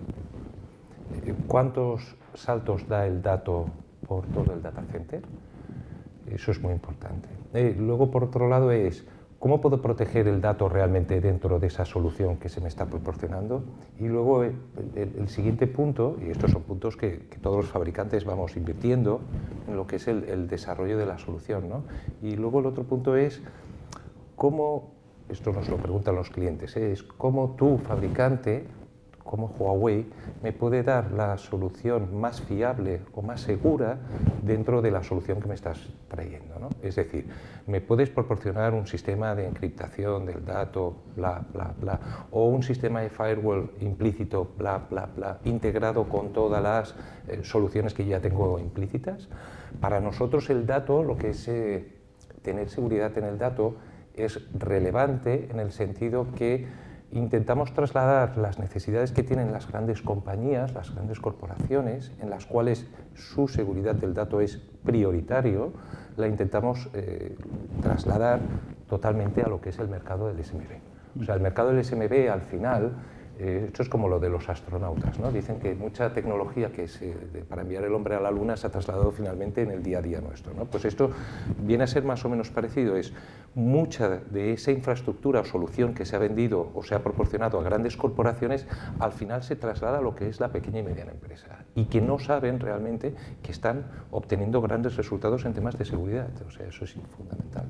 ¿Cuántos saltos da el dato por todo el data center? Eso es muy importante. Luego, por otro lado, es ¿cómo puedo proteger el dato realmente dentro de esa solución que se me está proporcionando? Y luego, el siguiente punto, y estos son puntos que todos los fabricantes vamos invirtiendo en lo que es el desarrollo de la solución, ¿no? Y luego el otro punto es cómo... Esto nos lo preguntan los clientes, es cómo tu fabricante, como Huawei, me puede dar la solución más fiable o más segura dentro de la solución que me estás trayendo, ¿no? Es decir, me puedes proporcionar un sistema de encriptación del dato, bla, bla, bla, o un sistema de firewall implícito, bla, bla, bla, integrado con todas las soluciones que ya tengo implícitas. Para nosotros el dato, lo que es tener seguridad en el dato, es relevante en el sentido que intentamos trasladar las necesidades que tienen las grandes compañías, las grandes corporaciones, en las cuales su seguridad del dato es prioritario, la intentamos trasladar totalmente a lo que es el mercado del SMB. O sea, el mercado del SMB al final, esto es como lo de los astronautas, ¿no? Dicen que mucha tecnología que para enviar el hombre a la luna se ha trasladado finalmente en el día a día nuestro, ¿no? Pues esto viene a ser más o menos parecido, es mucha de esa infraestructura o solución que se ha vendido o se ha proporcionado a grandes corporaciones, al final se traslada a lo que es la pequeña y mediana empresa y que no saben realmente que están obteniendo grandes resultados en temas de seguridad, o sea, eso es fundamental.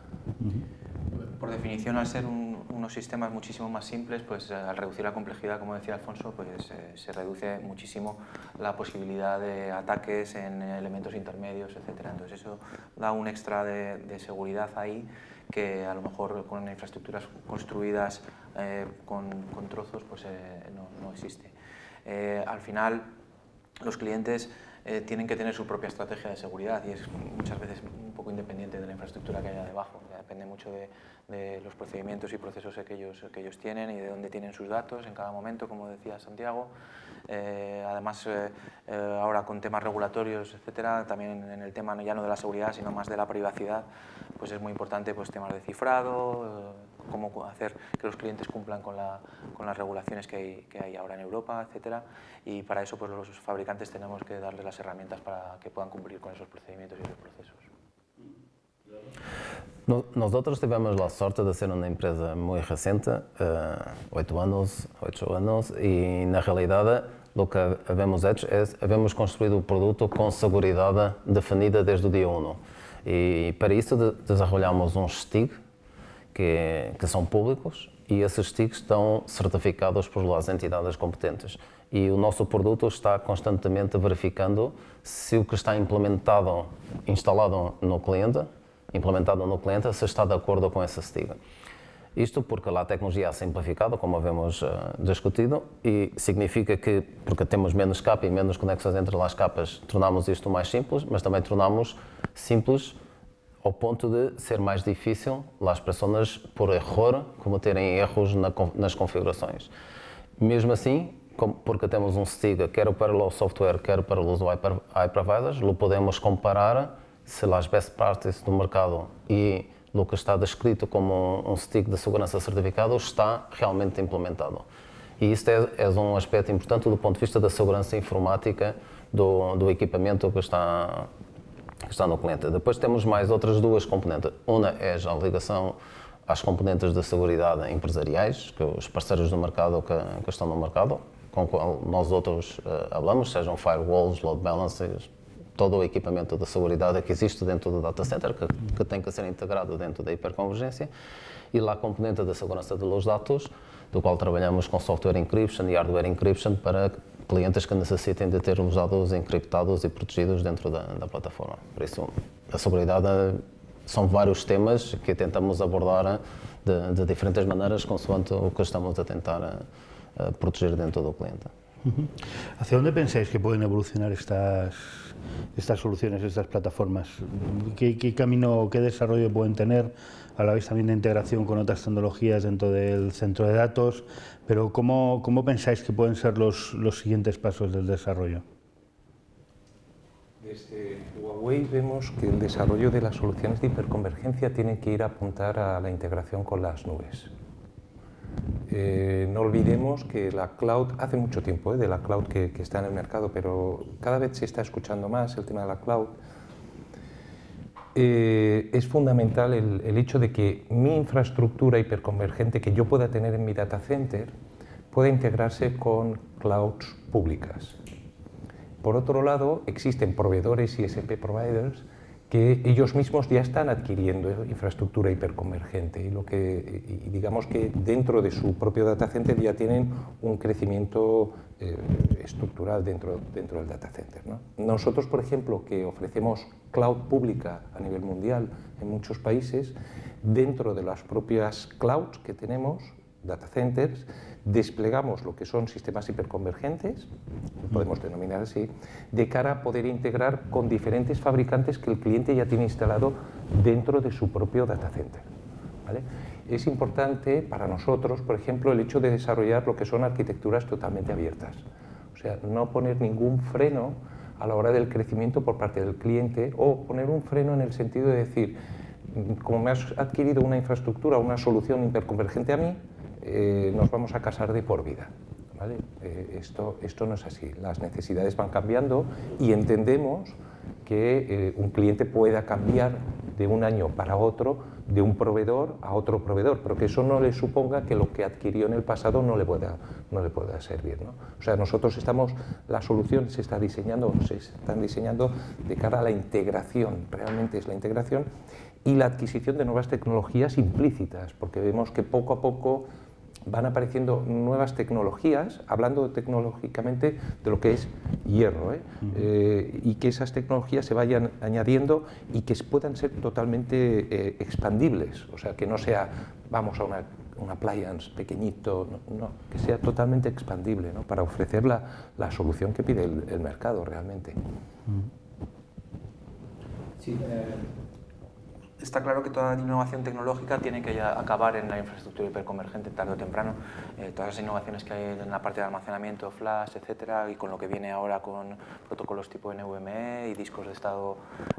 Por definición, al ser unos sistemas muchísimo más simples, pues al reducir la complejidad, como decía Alfonso, pues se reduce muchísimo la posibilidad de ataques en elementos intermedios, etcétera. Entonces eso da un extra de seguridad ahí que a lo mejor con infraestructuras construidas con trozos pues no existe. Al final los clientes tienen que tener su propia estrategia de seguridad y es muchas veces un poco independiente de la infraestructura que haya debajo. Ya depende mucho de los procedimientos y procesos que ellos tienen y de dónde tienen sus datos en cada momento, como decía Santiago. Además, ahora con temas regulatorios, etcétera, también en el tema ya no de la seguridad, sino más de la privacidad, pues es muy importante pues, temas de cifrado, cómo hacer que los clientes cumplan con las regulaciones que hay ahora en Europa, etcétera. Y para eso pues, los fabricantes tenemos que darles las herramientas para que puedan cumplir con esos procedimientos y esos procesos. Nosotros tivemos la suerte de ser una empresa muy reciente, 8 años, y na realidade lo que habemos hecho es, habemos construído o produto com seguridade definida desde o dia 1. E para isso desenvolvemos uns STIG que são públicos e esses STIGs estão certificados por as entidades competentes. E o nosso produto está constantemente verificando se o que está instalado no cliente, se está de acordo com essa STIG. Isto porque a tecnologia é simplificada, como havemos discutido, e significa que, porque temos menos capa e menos conexões entre as capas, tornamos isto mais simples, mas também tornamos simples ao ponto de ser mais difícil as pessoas, por erro, cometerem erros nas configurações. Mesmo assim, porque temos um STIG, quer para o software, quer para os hypervisors, lo podemos comparar se as best practices do mercado e o que está descrito como um STIG de segurança certificado está realmente implementado. E isto é um aspecto importante do ponto de vista da segurança informática do equipamento que está no cliente. Depois temos mais outras duas componentes. Uma é a ligação às componentes de segurança empresariais, que os parceiros do mercado que estão no mercado, com o qual nós outros falamos, sejam firewalls, load balancers, todo o equipamento de segurança que existe dentro do data center, que tem que ser integrado dentro da hiperconvergência, e lá a componente da segurança dos dados, do qual trabalhamos com software encryption e hardware encryption para clientes que necessitem de ter os dados encriptados e protegidos dentro da plataforma. Por isso, a segurança são vários temas que tentamos abordar de diferentes maneiras, consoante o que estamos a tentar proteger dentro do cliente. ¿Hacia dónde pensáis que pueden evolucionar estas soluciones, estas plataformas? ¿Qué camino, qué desarrollo pueden tener? Hablabais también de integración con otras tecnologías dentro del centro de datos, pero ¿cómo pensáis que pueden ser los siguientes pasos del desarrollo? Desde Huawei vemos que el desarrollo de las soluciones de hiperconvergencia tiene que ir a apuntar a la integración con las nubes. No olvidemos que la cloud, hace mucho tiempo de la cloud que está en el mercado, pero cada vez se está escuchando más el tema de la cloud. Es fundamental el hecho de que mi infraestructura hiperconvergente que yo pueda tener en mi data center pueda integrarse con clouds públicas. Por otro lado, existen proveedores y ISP providers que ellos mismos ya están adquiriendo infraestructura hiperconvergente y digamos que dentro de su propio data center ya tienen un crecimiento estructural dentro del data center, ¿no? Nosotros, por ejemplo, que ofrecemos cloud pública a nivel mundial en muchos países, dentro de las propias clouds que tenemos, data centers, desplegamos lo que son sistemas hiperconvergentes, lo podemos denominar así, de cara a poder integrar con diferentes fabricantes que el cliente ya tiene instalado dentro de su propio data center, ¿vale? Es importante para nosotros, por ejemplo, el hecho de desarrollar lo que son arquitecturas totalmente abiertas. O sea, no poner ningún freno a la hora del crecimiento por parte del cliente o poner un freno en el sentido de decir, como me has adquirido una infraestructura, una solución hiperconvergente a mí, nos vamos a casar de por vida, ¿vale? Esto no es así, las necesidades van cambiando y entendemos que un cliente pueda cambiar de un año para otro de un proveedor a otro proveedor, pero que eso no le suponga que lo que adquirió en el pasado no le pueda servir, ¿no? O sea, las soluciones se están diseñando de cara a la integración, realmente es la integración y la adquisición de nuevas tecnologías implícitas, porque vemos que poco a poco van apareciendo nuevas tecnologías, hablando tecnológicamente de lo que es hierro, y que esas tecnologías se vayan añadiendo y que puedan ser totalmente expandibles, o sea, que no sea, vamos a un appliance pequeñito, no, que sea totalmente expandible, ¿no? Para ofrecer la solución que pide el mercado realmente. Sí, está claro que toda innovación tecnológica tiene que acabar en la infraestructura hiperconvergente tarde o temprano. Todas las innovaciones que hay en la parte de almacenamiento, flash, etcétera, y con lo que viene ahora con protocolos tipo NVMe y discos de estado,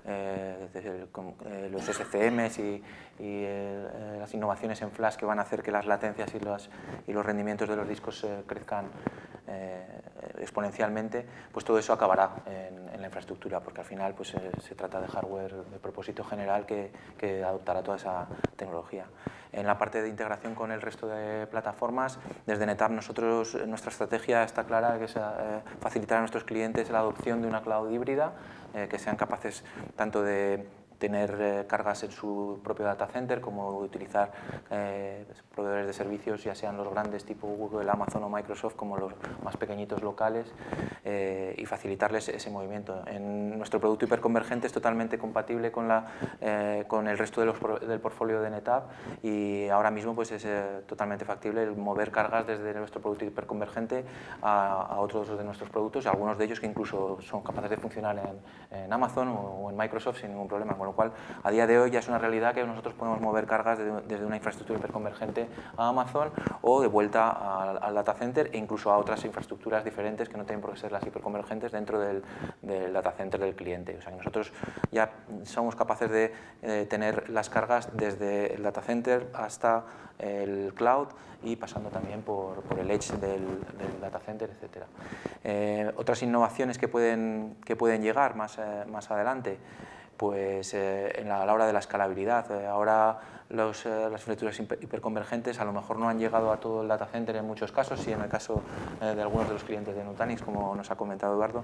los SCMs y las innovaciones en flash que van a hacer que las latencias y los rendimientos de los discos crezcan exponencialmente, pues todo eso acabará en la infraestructura, porque al final pues, se trata de hardware de propósito general que adoptará toda esa tecnología. En la parte de integración con el resto de plataformas, desde NetApp nuestra estrategia está clara, que es facilitar a nuestros clientes la adopción de una cloud híbrida, que sean capaces tanto de tener cargas en su propio data center, como utilizar proveedores de servicios, ya sean los grandes tipo Google, Amazon o Microsoft, como los más pequeñitos locales, y facilitarles ese movimiento. En nuestro producto hiperconvergente es totalmente compatible con el resto del portfolio de NetApp, y ahora mismo pues, es totalmente factible el mover cargas desde nuestro producto hiperconvergente a otros de nuestros productos, algunos de ellos que incluso son capaces de funcionar en Amazon o en Microsoft sin ningún problema. Con lo cual, a día de hoy ya es una realidad que nosotros podemos mover cargas desde una infraestructura hiperconvergente a Amazon o de vuelta al data center, e incluso a otras infraestructuras diferentes que no tienen por qué ser las hiperconvergentes dentro del data center del cliente. O sea, que nosotros ya somos capaces de tener las cargas desde el data center hasta el cloud y pasando también por el edge del data center, etc. Otras innovaciones que pueden llegar más adelante, pues a la hora de la escalabilidad. Ahora las infraestructuras hiperconvergentes a lo mejor no han llegado a todo el data center en muchos casos, sí en el caso de algunos de los clientes de Nutanix, como nos ha comentado Eduardo,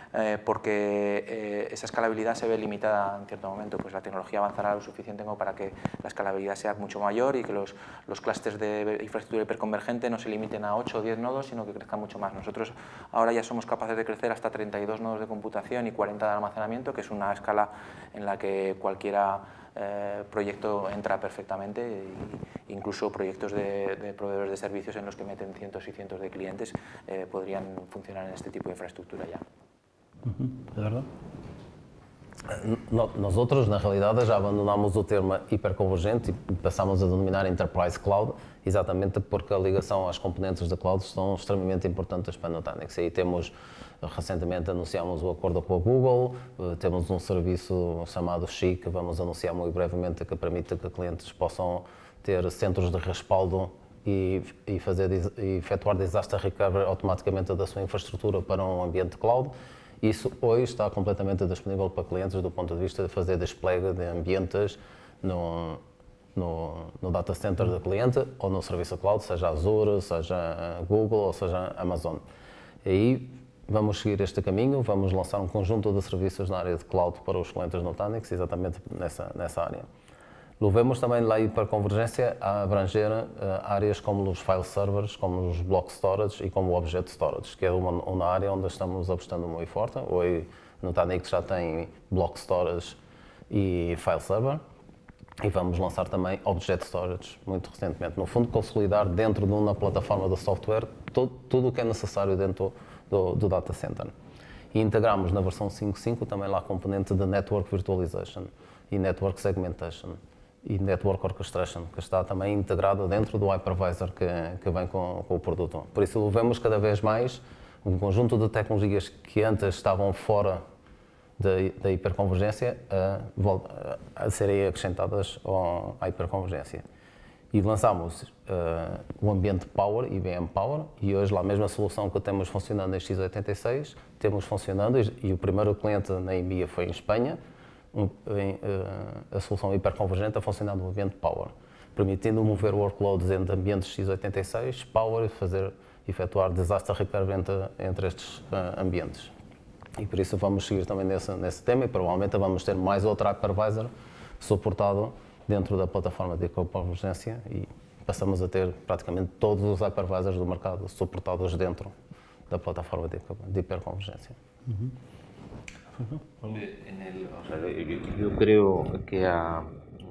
porque esa escalabilidad se ve limitada en cierto momento. Pues la tecnología avanzará lo suficiente como para que la escalabilidad sea mucho mayor y que los clústeres de infraestructura hiperconvergente no se limiten a 8 o 10 nodos, sino que crezcan mucho más. Nosotros ahora ya somos capaces de crecer hasta 32 nodos de computación y 40 de almacenamiento, que es una escala en la que cualquiera proyecto entra perfectamente, incluso proyectos de proveedores de servicios en los que meten cientos y cientos de clientes podrían funcionar en este tipo de infraestructura ya. Eduardo? Nosotros, na realidade, já abandonamos o termo hiperconvergente e passamos a denominar Enterprise Cloud, exatamente porque a ligação às componentes da cloud são extremamente importantes para a Nutanix. E temos, recentemente anunciamos o acordo com a Google, temos um serviço chamado SHI, que vamos anunciar muito brevemente, que permite que clientes possam ter centros de respaldo e efetuar disaster recovery automaticamente da sua infraestrutura para um ambiente cloud. Isso hoje está completamente disponível para clientes do ponto de vista de fazer despliegue de ambientes no data center do cliente ou no serviço cloud, seja Azure, seja Google ou seja Amazon. E aí vamos seguir este caminho, vamos lançar um conjunto de serviços na área de cloud para os clientes Nutanix, exatamente nessa área. Lo vemos também lá a hiperconvergência a abranger áreas como os file servers, como os block storage e como o object storage, que é uma área onde estamos apostando muito forte. Hoje Nutanix já tem block storage e file server e vamos lançar também object storage muito recentemente. No fundo, consolidar dentro de uma plataforma de software tudo o que é necessário dentro do data center. E integramos na versão 5.5 também lá a componente de network virtualization e network segmentation e Network Orchestration, que está também integrado dentro do hypervisor que vem com o produto. Por isso, vemos cada vez mais um conjunto de tecnologias que antes estavam fora da hiperconvergência a serem acrescentadas à hiperconvergência. E lançamos o ambiente Power, IBM Power, e hoje lá mesmo a solução que temos funcionando em x86, temos funcionando, e o primeiro cliente na EMEA foi em Espanha, a solução hiperconvergente a funcionar no ambiente Power, permitindo mover workloads entre ambientes x86, Power e efetuar disaster recovery entre estes ambientes. E por isso vamos seguir também nesse tema e provavelmente vamos ter mais outro hypervisor suportado dentro da plataforma de hiperconvergência e passamos a ter praticamente todos os hypervisors do mercado suportados dentro da plataforma de hiperconvergência. Yo creo que a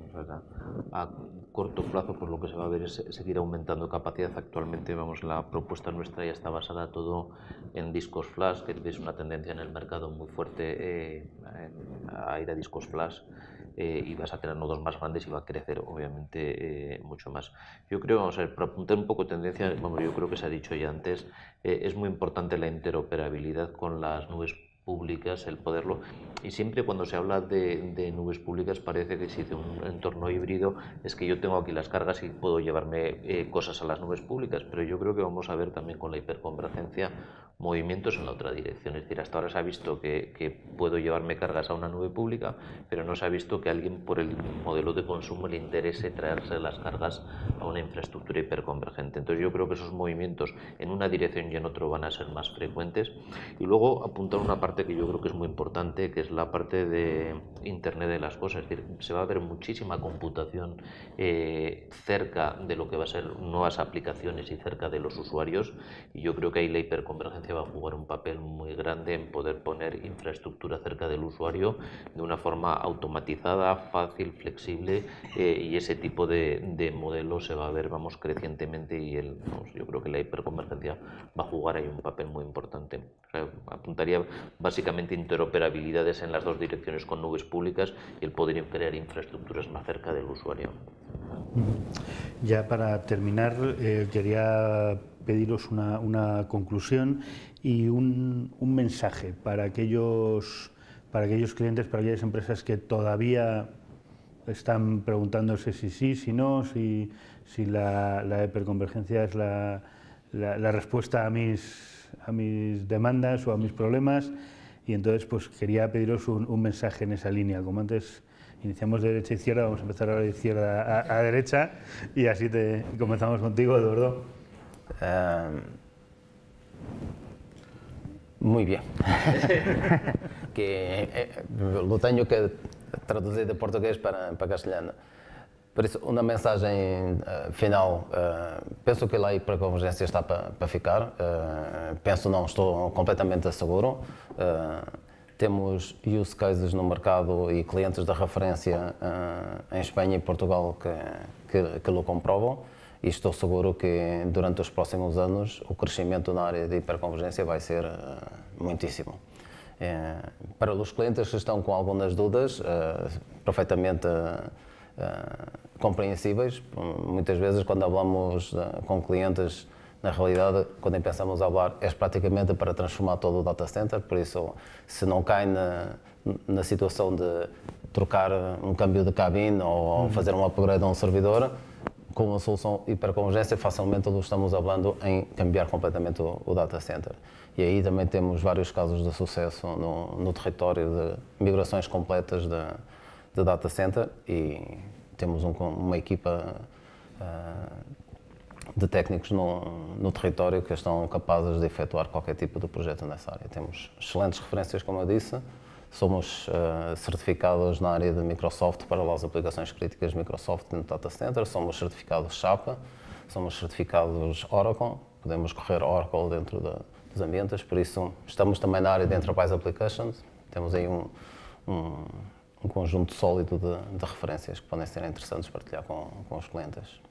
corto plazo pues lo que se va a ver es seguir aumentando capacidad. Actualmente la propuesta nuestra ya está basada todo en discos flash, que es una tendencia en el mercado muy fuerte a ir a discos flash, y vas a tener nodos más grandes y va a crecer obviamente mucho más. Yo creo, para apuntar un poco tendencia, yo creo que se ha dicho ya antes, es muy importante la interoperabilidad con las nubes públicas, el poderlo. Y siempre cuando se habla de nubes públicas parece que si de un entorno híbrido es que yo tengo aquí las cargas y puedo llevarme cosas a las nubes públicas, pero yo creo que vamos a ver también con la hiperconvergencia movimientos en la otra dirección. Es decir, hasta ahora se ha visto que puedo llevarme cargas a una nube pública, pero no se ha visto que a alguien por el modelo de consumo le interese traerse las cargas a una infraestructura hiperconvergente. Entonces yo creo que esos movimientos en una dirección y en otra van a ser más frecuentes. Y luego apuntar una parte que yo creo que es muy importante, que es la parte de Internet de las cosas. Es decir, se va a ver muchísima computación cerca de lo que va a ser nuevas aplicaciones y cerca de los usuarios, y yo creo que ahí la hiperconvergencia va a jugar un papel muy grande en poder poner infraestructura cerca del usuario de una forma automatizada, fácil, flexible, y ese tipo de modelo se va a ver, vamos, crecientemente, y yo creo que la hiperconvergencia va a jugar ahí un papel muy importante. O sea, apuntaría básicamente interoperabilidades en las dos direcciones con nubes públicas y el poder crear infraestructuras más cerca del usuario. Ya para terminar, quería pediros una conclusión y un mensaje para aquellos clientes, para aquellas empresas que todavía están preguntándose si sí, si no, si la hiperconvergencia es la respuesta a mis demandas o a mis problemas, y entonces pues quería pediros un mensaje en esa línea. Como antes iniciamos de derecha a izquierda, vamos a empezar ahora de izquierda a derecha, y así comenzamos contigo, Eduardo. Muy bien. Lo tenho que traduzir de português para castelhano. Por isso, uma mensagem final. Penso que a hiperconvergência está para ficar. Não, estou completamente seguro. Temos use cases no mercado e clientes de referência em Espanha e Portugal que o comprovam, e estou seguro que durante os próximos anos o crescimento na área de hiperconvergência vai ser muitíssimo. Para os clientes que estão com algumas dúvidas, perfeitamente compreensíveis. Muitas vezes quando falamos com clientes, na realidade, quando pensamos a falar, é praticamente para transformar todo o data center, por isso, se não cai na situação de trocar um câmbio de cabine ou fazer um upgrade a um servidor, com a solução hiperconvergência, facilmente estamos falando em cambiar completamente o data center. E aí também temos vários casos de sucesso no território de migrações completas de data center, e temos uma equipa de técnicos no território que estão capazes de efetuar qualquer tipo de projeto nessa área. Temos excelentes referências, como eu disse. Somos certificados na área de Microsoft para as aplicações críticas de Microsoft no data center. Somos certificados SAP, somos certificados Oracle. Podemos correr Oracle dentro dos ambientes, por isso estamos também na área de Enterprise Applications. Temos aí um conjunto sólido de referências que podem ser interessantes partilhar com os clientes.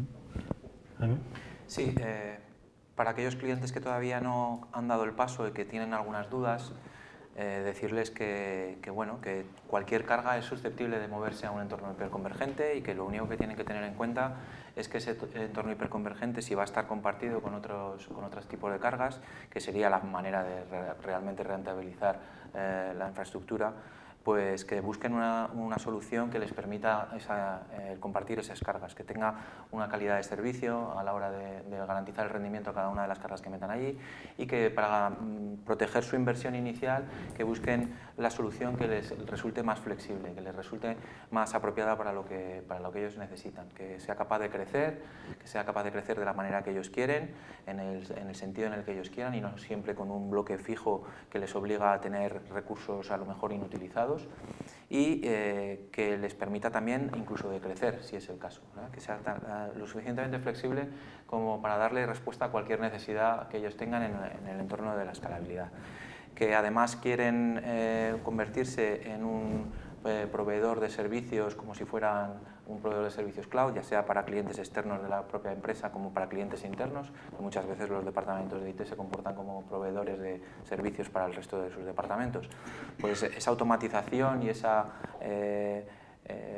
Sí, para aquellos clientes que todavía no han dado el paso y que tienen algunas dudas, decirles que cualquier carga es susceptible de moverse a un entorno hiperconvergente, y que lo único que tienen que tener en cuenta es que ese entorno hiperconvergente, si va a estar compartido con otros tipos de cargas, que sería la manera de realmente rentabilizar la infraestructura, pues que busquen una solución que les permita compartir esas cargas, que tenga una calidad de servicio a la hora de garantizar el rendimiento a cada una de las cargas que metan allí, y que para proteger su inversión inicial, que busquen la solución que les resulte más flexible, que les resulte más apropiada para lo que ellos necesitan, que sea capaz de crecer de la manera que ellos quieren, en el sentido en el que ellos quieran, y no siempre con un bloque fijo que les obliga a tener recursos a lo mejor inutilizados, y que les permita también incluso de crecer, si es el caso, que sea lo suficientemente flexible como para darle respuesta a cualquier necesidad que ellos tengan en el entorno de la escalabilidad. Que además quieren convertirse en un proveedor de servicios como si fueran un proveedor de servicios cloud, ya sea para clientes externos de la propia empresa como para clientes internos, que muchas veces los departamentos de IT se comportan como proveedores de servicios para el resto de sus departamentos. Pues esa automatización y esa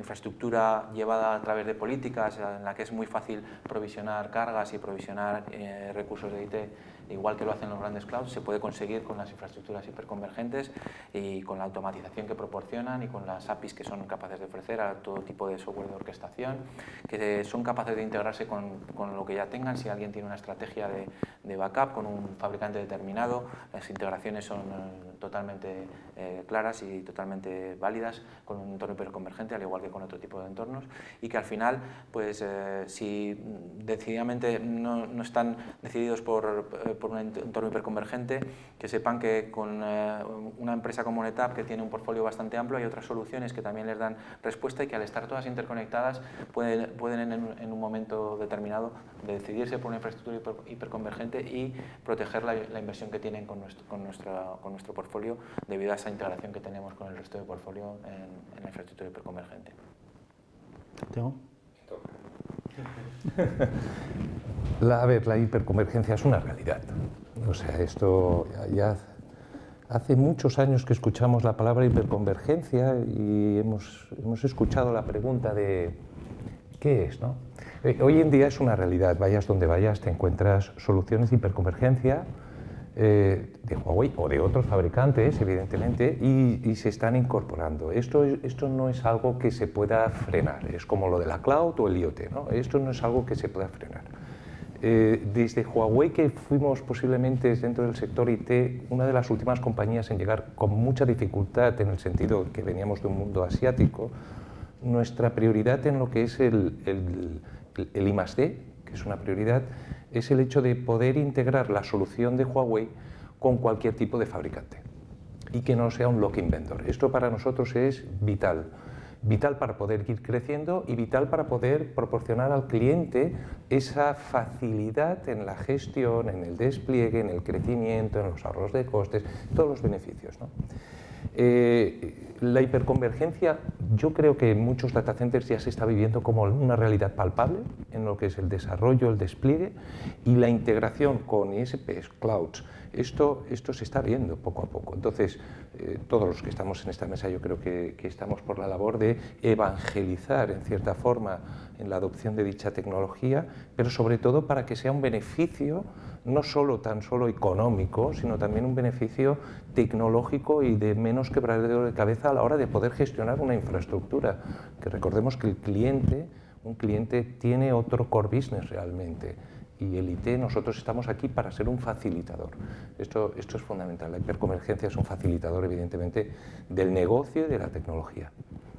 infraestructura llevada a través de políticas en la que es muy fácil provisionar cargas y provisionar recursos de IT, igual que lo hacen los grandes clouds, se puede conseguir con las infraestructuras hiperconvergentes y con la automatización que proporcionan y con las APIs que son capaces de ofrecer a todo tipo de software de orquestación, que son capaces de integrarse con lo que ya tengan. Si alguien tiene una estrategia de backup con un fabricante determinado, las integraciones son totalmente claras y totalmente válidas con un entorno hiperconvergente, al igual que con otro tipo de entornos, y que al final, pues si decididamente no están decididos por un entorno hiperconvergente, que sepan que con una empresa como NetApp, que tiene un portfolio bastante amplio, hay otras soluciones que también les dan respuesta y que al estar todas interconectadas pueden en un momento determinado decidirse por una infraestructura hiperconvergente y proteger la inversión que tienen con nuestro portfolio debido a esa integración que tenemos con el resto del portfolio en la infraestructura hiperconvergente. ¿Tengo? A ver, la hiperconvergencia es una realidad. O sea, esto ya hace muchos años que escuchamos la palabra hiperconvergencia y hemos escuchado la pregunta de ¿qué es, no? Hoy en día es una realidad. Vayas donde vayas, te encuentras soluciones de hiperconvergencia de Huawei o de otros fabricantes, evidentemente, y se están incorporando. Esto no es algo que se pueda frenar. Es como lo de la cloud o el IoT, ¿no? Esto no es algo que se pueda frenar. Desde Huawei, que fuimos posiblemente dentro del sector IT una de las últimas compañías en llegar con mucha dificultad, en el sentido que veníamos de un mundo asiático, nuestra prioridad en lo que es el I+D, que es una prioridad, es el hecho de poder integrar la solución de Huawei con cualquier tipo de fabricante y que no sea un lock-in vendor. Esto para nosotros es vital. Vital para poder ir creciendo y vital para poder proporcionar al cliente esa facilidad en la gestión, en el despliegue, en el crecimiento, en los ahorros de costes, todos los beneficios, ¿no? La hiperconvergencia, yo creo que en muchos data centers ya se está viviendo como una realidad palpable en lo que es el desarrollo, el despliegue y la integración con ISPs, clouds. Esto se está viendo poco a poco. Entonces, todos los que estamos en esta mesa yo creo que estamos por la labor de evangelizar en cierta forma en la adopción de dicha tecnología, pero sobre todo para que sea un beneficio no tan solo económico, sino también un beneficio tecnológico y de menos quebradero de cabeza a la hora de poder gestionar una infraestructura. Que recordemos que un cliente tiene otro core business realmente. Y el IT, nosotros estamos aquí para ser un facilitador. Esto es fundamental. La hiperconvergencia es un facilitador, evidentemente, del negocio y de la tecnología.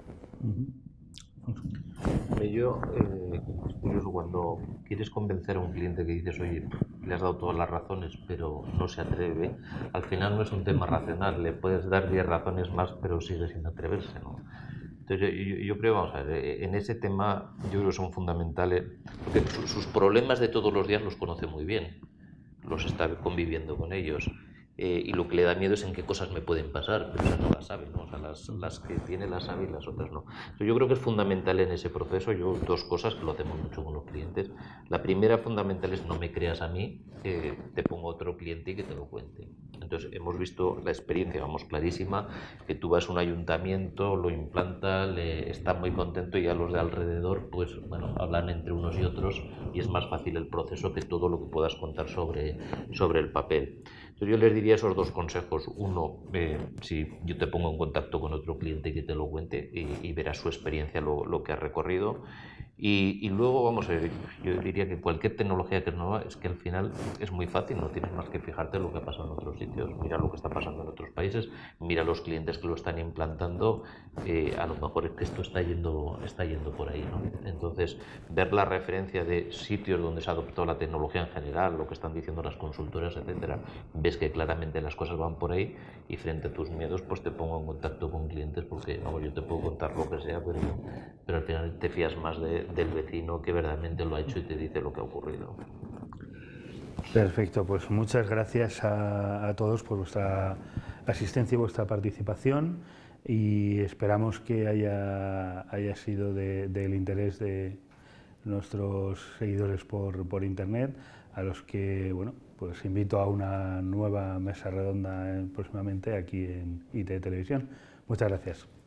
Yo, es curioso cuando quieres convencer a un cliente que dices, oye, le has dado todas las razones, pero no se atreve, al final no es un tema racional, le puedes dar 10 razones más, pero sigue sin atreverse, ¿no? Entonces yo creo, vamos a ver, en ese tema yo creo que son fundamentales, porque sus problemas de todos los días los conoce muy bien, los está conviviendo con ellos. Y lo que le da miedo es en qué cosas me pueden pasar, pero esas no las sabe, ¿no? O sea, las que tiene las sabe y las otras no. Entonces, yo creo que es fundamental en ese proceso, dos cosas que lo hacemos mucho con los clientes. La primera fundamental es no me creas a mí, te pongo otro cliente y que te lo cuente. Entonces, hemos visto la experiencia, vamos, clarísima, que tú vas a un ayuntamiento, lo implanta, está muy contento y ya los de alrededor, pues, bueno, hablan entre unos y otros y es más fácil el proceso que todo lo que puedas contar sobre el papel. Entonces yo les diría esos dos consejos. Uno, si yo te pongo en contacto con otro cliente que te lo cuente y verás su experiencia, lo que ha recorrido. Y luego, vamos a ver, yo diría que cualquier tecnología que es nueva es que al final es muy fácil, no tienes más que fijarte en lo que ha pasado en otros sitios, mira lo que está pasando en otros países, mira los clientes que lo están implantando, a lo mejor es que esto está yendo por ahí, ¿no? Entonces, ver la referencia de sitios donde se ha adoptado la tecnología en general, lo que están diciendo las consultoras, etcétera, ves que claramente las cosas van por ahí y frente a tus miedos, pues te pongo en contacto con clientes porque, vamos, yo te puedo contar lo que sea, pero al final te fías más del vecino que verdaderamente lo ha hecho y te dice lo que ha ocurrido. Perfecto, pues muchas gracias a todos por vuestra asistencia y vuestra participación y esperamos que haya sido del interés de nuestros seguidores por internet, a los que, bueno, pues invito a una nueva mesa redonda próximamente aquí en IT Televisión. Muchas gracias.